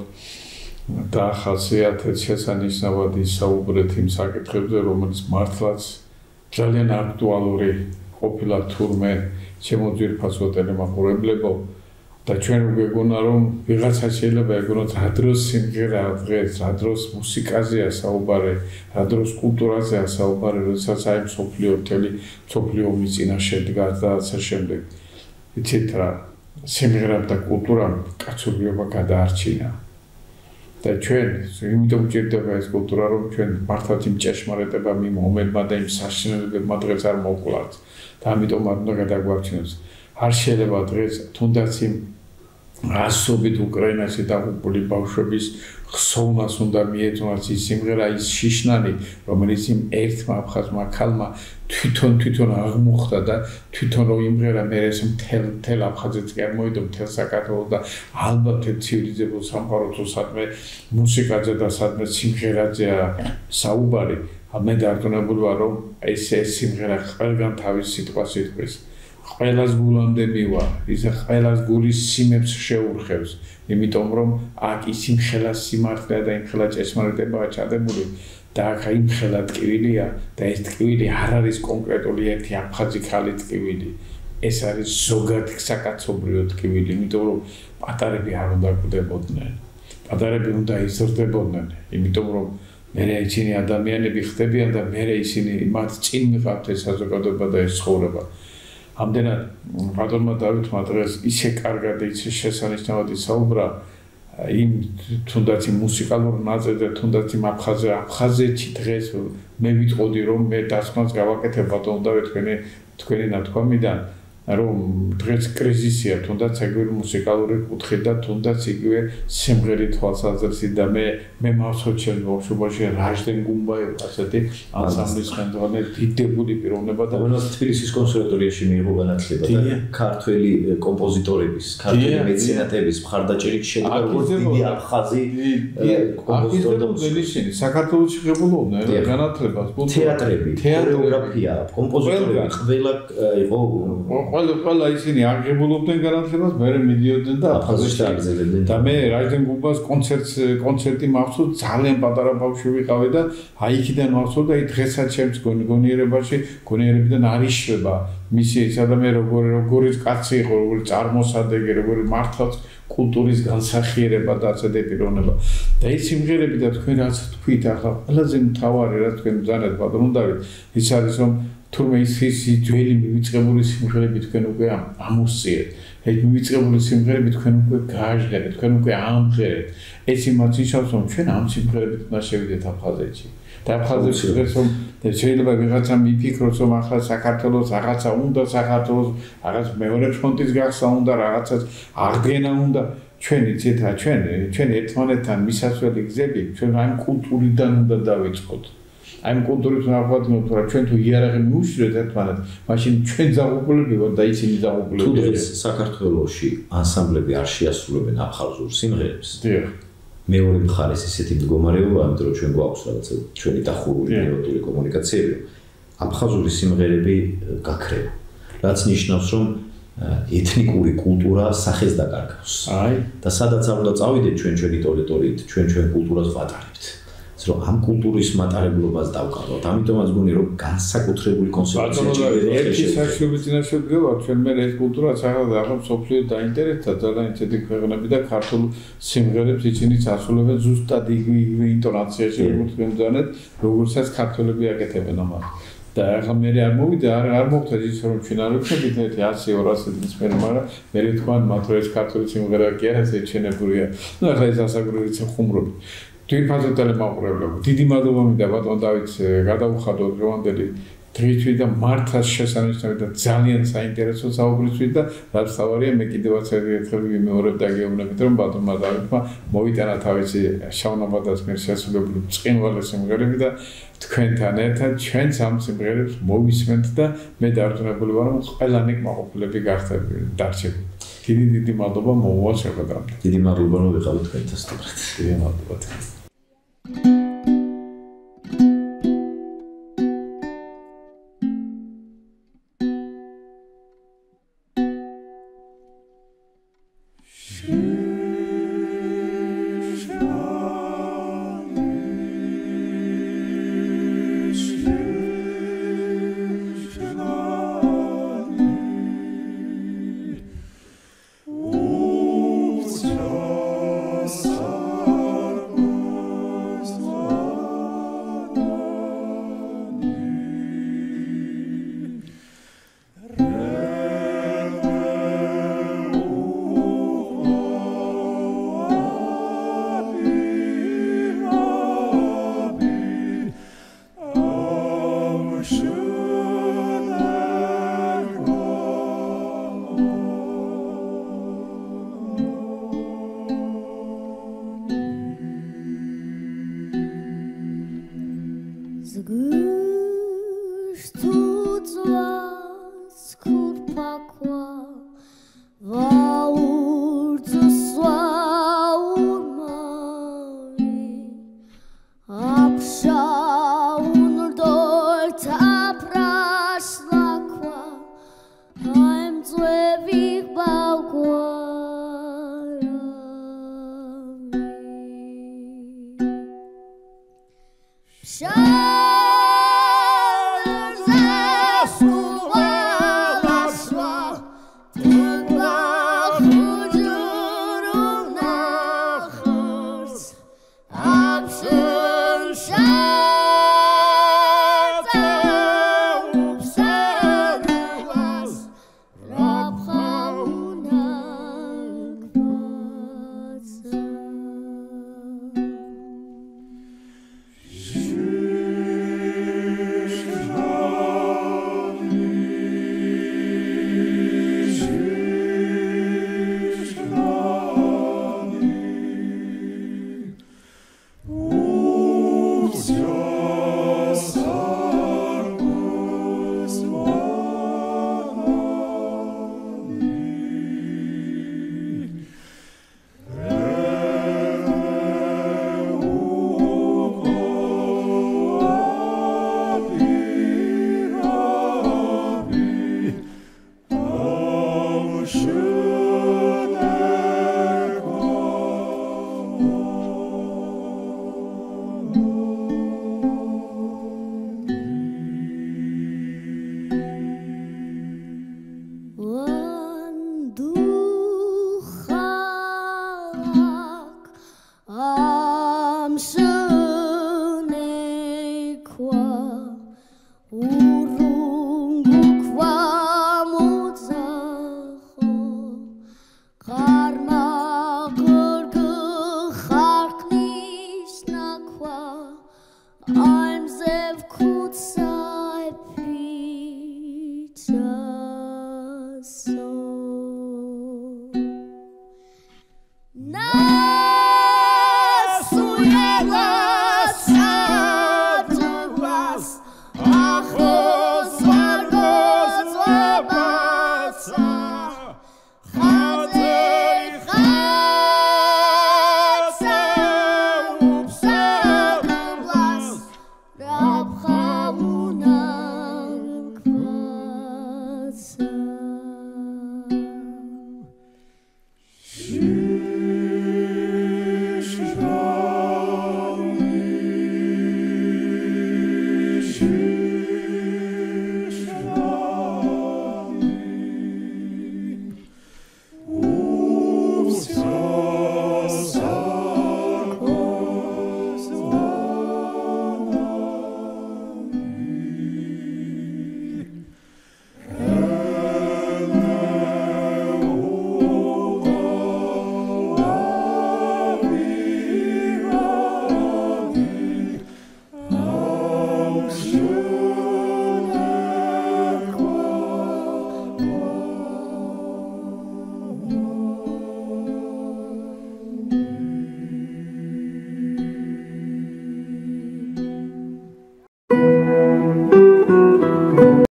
დაახასიათეთ, შესანიშნავად ისაუბრეთ იმ საკითხებზე, რომელიც მართლაც ძალიან აქტუალური ყოფილა თურმე ჩემო ძვირფასო ტელემაყურებლებო და ჩვენ გვეგონა რომ ვიღაცა შეიძლება ეგონოთ რა დროს სიმღერა დღეს, რა დროს მუსიკაზეა საუბარი, რა დროს კულტურაზეა საუბარი, როდესაც აი მსოფლიო მთელი მსოფლიო ომის წინაშე დგას და ასე შემდეგ. იცით რა, სიმღერა და კულტურა კაცობრიობა გადაარჩინა. და ჩვენ იმიტომ გვჭირდება ეს კულტურა, რომ ჩვენ მართლაც იმ ჭეშმარიტებამ, იმ ომებმა და იმ საშინელებებმა დღეს არ მოვკლავთ და ამიტომ არ უნდა გადაგვარჩინოს. არ შეიძლება დღეს თუნდაც იმ ასობით უკრაინაში დაღუპული ბავშვების ხსოვნას უნდა მიეძნოს ის სიმღერა, ის შიშნანი, რომელიც იმ ერთმა აფხაზმა ქალმა თვითონ თვითონ აღმოხდა და თვითონ რომ იმღერა მე ეს მთელ მთელ აფხაზეთს კი არ მოიდო, მთელ საქართველოს და ალბათ ერთ ცივილიზებულ სამყაროთო სადმე მუსიკაზე და სადმე სიმღერაზეა საუბარი. მე დარწმუნებული ვარ რომ ეს ეს სიმღერა ყველგან თავის სიტყვას იტყვის. ყველას გულამდე მივა, ის ყველას გულის სიმებს შეურხევს, იმიტომ რომ აქ ის იმხელა სიმართლე და იმხელა ჭეშმარიტებაა ჩადებული და აქ იმხელა ტკივილია და ეს ტკივილი არ არის კონკრეტული ერთი აფხაზი ქალი ტკივილი. ეს არის ზოგადი საკაცობრიო ტკივილი, იმიტომ რომ პატარები არ უნდა კვდებოდნენ. პატარები უნდა იზრდებოდნენ, იმიტომ რომ მერე ისინი ადამიანები ხდებიან და მერე ისინი მათ წინ მიყავთ ეს საზოგადოება და ეს ცხოვრება. ამდენად ბატონმა დავითმა დღეს ისე კარგად და ისე შესანიშნავად ისაუბრა იმ თუნდაც იმ მუსიკალურ ნაწილზე, თუნდაც იმ აფხაზე, აფხაზეთში დღეს მე ვიტყოდი რომ მე დასკვნას გავაკეთებ ბატონო დავით თქვენი თქვენი ნათქვამიდან რომ დღეს კრიზისია, თუნდაც ეგრე მუსიკალური კუთხით და თუნდაც იგივე სიმღერით თვალსაზრისით და მე მე მახსოვს ჩემს ბავშვობაში რაჟდენ გუმბაი ასეთი ანსამბლის ხელმძღვანელი დიდებული პიროვნება და
რომელსაც თბილისის კონსერვატორიაში მიიღო განათლება და ქართველი კომპოზიტორების, ქართველი მეცენატების მხარდაჭერით შედგა როგორც დიდი აფხაზი
კომპოზიტორები. საქართველოში ღებულობდნენ განათლებას,
თეატრები, ქორეოგრაფია, კომპოზიტორები ყველა იყო
ყველა ყველა ისინი აღებულობდნენ განათლებას, მე მიდიოდნენ და
აფხაზეთში აგზელებდნენ.
და მე რაჟდენ გუმბას კონცერტს კონცერტი მახსოვს, ძალიან პატარა ბავშვი ვიყავი და აი იქიდან მახსოვს და აი დღესაც ჩემს გონიერებაში, გონიერებიდან არ იშვება მისი ეს ადამიანი როგორი როგორი კაცი იყო, როგორი წარმოსადეგი, როგორი მართლაც კულტურის განსახიერება და ასეთი პიროვნება. და ეს სიმღერები და თქვენ რაც თქვით ახლა ყველაზე მთავარი რაც თქვენ ბრძანეთ ბატონო დავით, ის არის რომ თურმე ის ის ძველი მივიწყებული სიმღერები თქვენ უკვე ამოსწიეთ. ეს მივიწყებული სიმღერები თქვენ უკვე გააჟღერეთ, თქვენ უკვე ამღერეთ. ეს იმას ნიშნავს, რომ ჩვენ ამ სიმღერებით უნდა შევიდეთ აფხაზეთში. და აფხაზეთში დღეს რომ შეიძლება ვიღაცა მიფიქროს, რომ ახლა საქართველოს რაღაცა უნდა, საქართველოს რაღაც მეორე ფრონტის გახსნა უნდა, რაღაცას აღდგენა უნდა. ჩვენ იცით რა, ჩვენ ჩვენ ერთმანეთთან მისასვლელი გზები, ჩვენ ამ კულტურიდან უნდა დავიწყოთ. აი კულტურის ნახვათნოთ რა ჩვენ თუ იარაღი მიუშლეთ ერთმანეთს, მაშინ ჩვენ ზაღუპულები ვართ და ისინი ზაღუპულები.
თუ დღეს საქართველოში ანსამბლები არ შეასრულებენ აფხაზურ სიმღერებს.
დიახ.
მეორე მხარეს ისეთი მდგომარეობა, ამიტომ რომ ჩვენ გვაქვს რაღაცა ჩვენი დახურული ნეოტური კომუნიკაციები, აფხაზური სიმღერები გაქრება. რაც ნიშნავს, რომ ეთნიკური კულტურა სახეს დაკარგავს.
აი
და სადაც არ უნდა წავიდეთ ჩვენ ჩვენი ტერიტორიით, ჩვენ ჩვენ კულტურას ვატარებთ. ეს რომ ამ კულტურის მატარებლობას დავკარგოთ. ამიტომაც გონი რომ განსაკუთრებული კონცეფცია
ჭირდება. ერთი საშუალო წინაშე ვდგება, ჩვენ მე ეს კულტურა ახლა ახლა სოფლიო დაინტერესდა ძალიან ისეთი ქვეყნები და ქართულ სიმღერებს ისინი ასრულებენ ზუსტად იგივე ინტონაციაში, როგორც გემძანეთ, როგორცაც ქართველები აკეთებენ ამას. და ახლა მე არ მოვიდა, არ არ მოხდა ის რომ ჩვენ არ ვქნებით ერთი ათი ორასი წლის მერე, მაგრამ მე თქვა მათ რომ ეს ქართული სიმღერა კი არა, ეს ეჩენებურია. ნუ ახლა ეს ასაგროვიც ხუმრობი. თვითფასად ტელემაყურებლებო, დიდი მადლობა მინდა ბატონ დავით გადაუხადოთ დღევანდელი დღისთვის და მართლაც შესანიშნავი და ძალიან საინტერესო საუბრისთვის და რაც თავარია მე კიდევაც ერთხელ ვიმეორებ და გეუბნებით რომ ბატონმა დავითმა მოვიტანა თავისი შავნაბადას მიერ შესრულებული ბრწყინვალე სიმღერები და თქვენთან ერთად ჩვენც ამ სიმღერებს მოვისმენთ და მე დარწმუნებული ვარ რომ ყველანი კმაყოფილები დარჩები. დიდი დიდი მადლობა მოუვას შეხვედრამდე.
დიდი მადლობა რომ ვიყავით თქვენთან სტუმრად.
დიდი მადლობა.